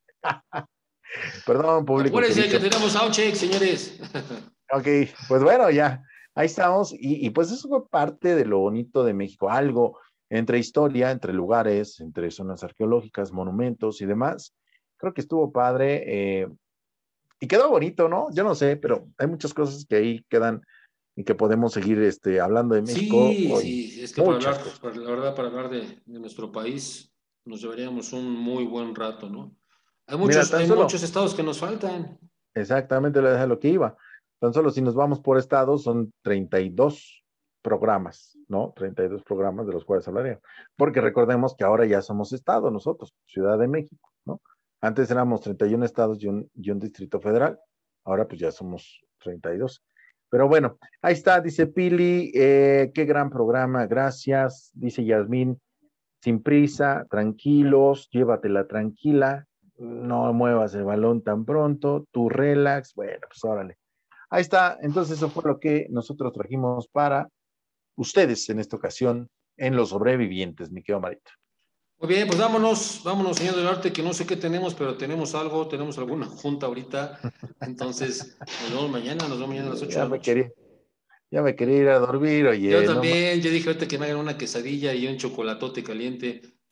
perdón, público Apúrense que querido. tenemos soundcheck, señores. Ok, pues bueno, ya, ahí estamos. Y pues eso fue parte de lo bonito de México, algo entre historia, entre lugares, entre zonas arqueológicas, monumentos y demás. Creo que estuvo padre y quedó bonito, ¿no? Yo no sé, pero hay muchas cosas que ahí quedan y que podemos seguir hablando de México Sí, hoy. sí, es que para Muchas hablar, cosas. la verdad, para hablar de nuestro país, nos llevaríamos un muy buen rato, ¿no? Mira, tan Hay solo, muchos estados que nos faltan. exactamente lo que iba. Tan solo si nos vamos por estados son 32 programas, ¿no? 32 programas de los cuales hablaré. Porque recordemos que ahora ya somos estado nosotros, Ciudad de México, ¿no? Antes éramos 31 estados y un distrito federal. Ahora pues ya somos 32. Pero bueno, ahí está, dice Pili, qué gran programa, gracias. Dice Yasmín, sin prisa, tranquilos, llévatela tranquila, no muevas el balón tan pronto, tú relax, bueno, pues órale. Ahí está, entonces eso fue lo que nosotros trajimos para ustedes en esta ocasión en Los Sobrevivientes, mi querido Marito. Muy bien, pues vámonos, vámonos, señor del arte, que no sé qué tenemos, pero tenemos algo, tenemos alguna junta ahorita. Entonces, nos vemos mañana a las 8 de Ya la me noche. quería, ya me quería ir a dormir, Yo oye, no más. también, yo dije ahorita que me hagan una quesadilla y un chocolatote caliente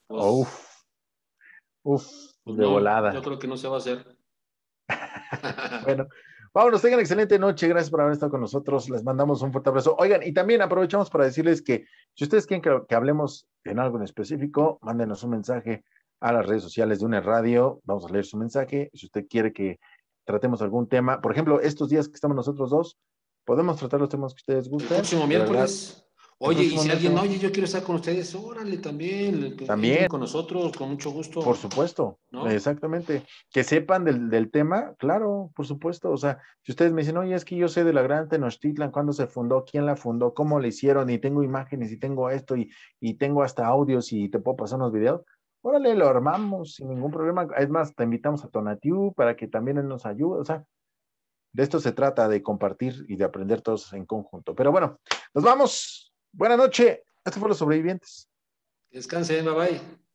Pues, Uf, pues de no, yo volada. creo que no se va a hacer. Bueno, vámonos, tengan excelente noche. Gracias por haber estado con nosotros. Les mandamos un fuerte abrazo. Oigan, y también aprovechamos para decirles que si ustedes quieren que hablemos en algo en específico, mándenos un mensaje a las redes sociales de UNE Radio. Vamos a leer su mensaje. Si usted quiere que tratemos algún tema, por ejemplo, estos días que estamos nosotros dos, podemos tratar los temas que ustedes El gusten. próximo De verdad, miércoles. el Oye, y próximo si alguien, miércoles oye, yo quiero estar con ustedes, órale también, que entren también. con nosotros, con mucho Por gusto, supuesto, ¿no? exactamente. Que sepan del tema, claro, por supuesto. O sea, si ustedes me dicen, oye, es que yo sé de la Gran Tenochtitlan, cuándo se fundó, quién la fundó, cómo le hicieron, y tengo imágenes, y tengo esto, y tengo hasta audios, y te puedo pasar unos videos, órale, lo armamos sin ningún problema. Es más, te invitamos a Tonatiu para que también él nos ayude. O sea, de esto se trata, de compartir y de aprender todos en conjunto. Pero bueno, nos vamos. Buenas noches. Esto fue Los Sobrevivientes. Descansen, bye bye.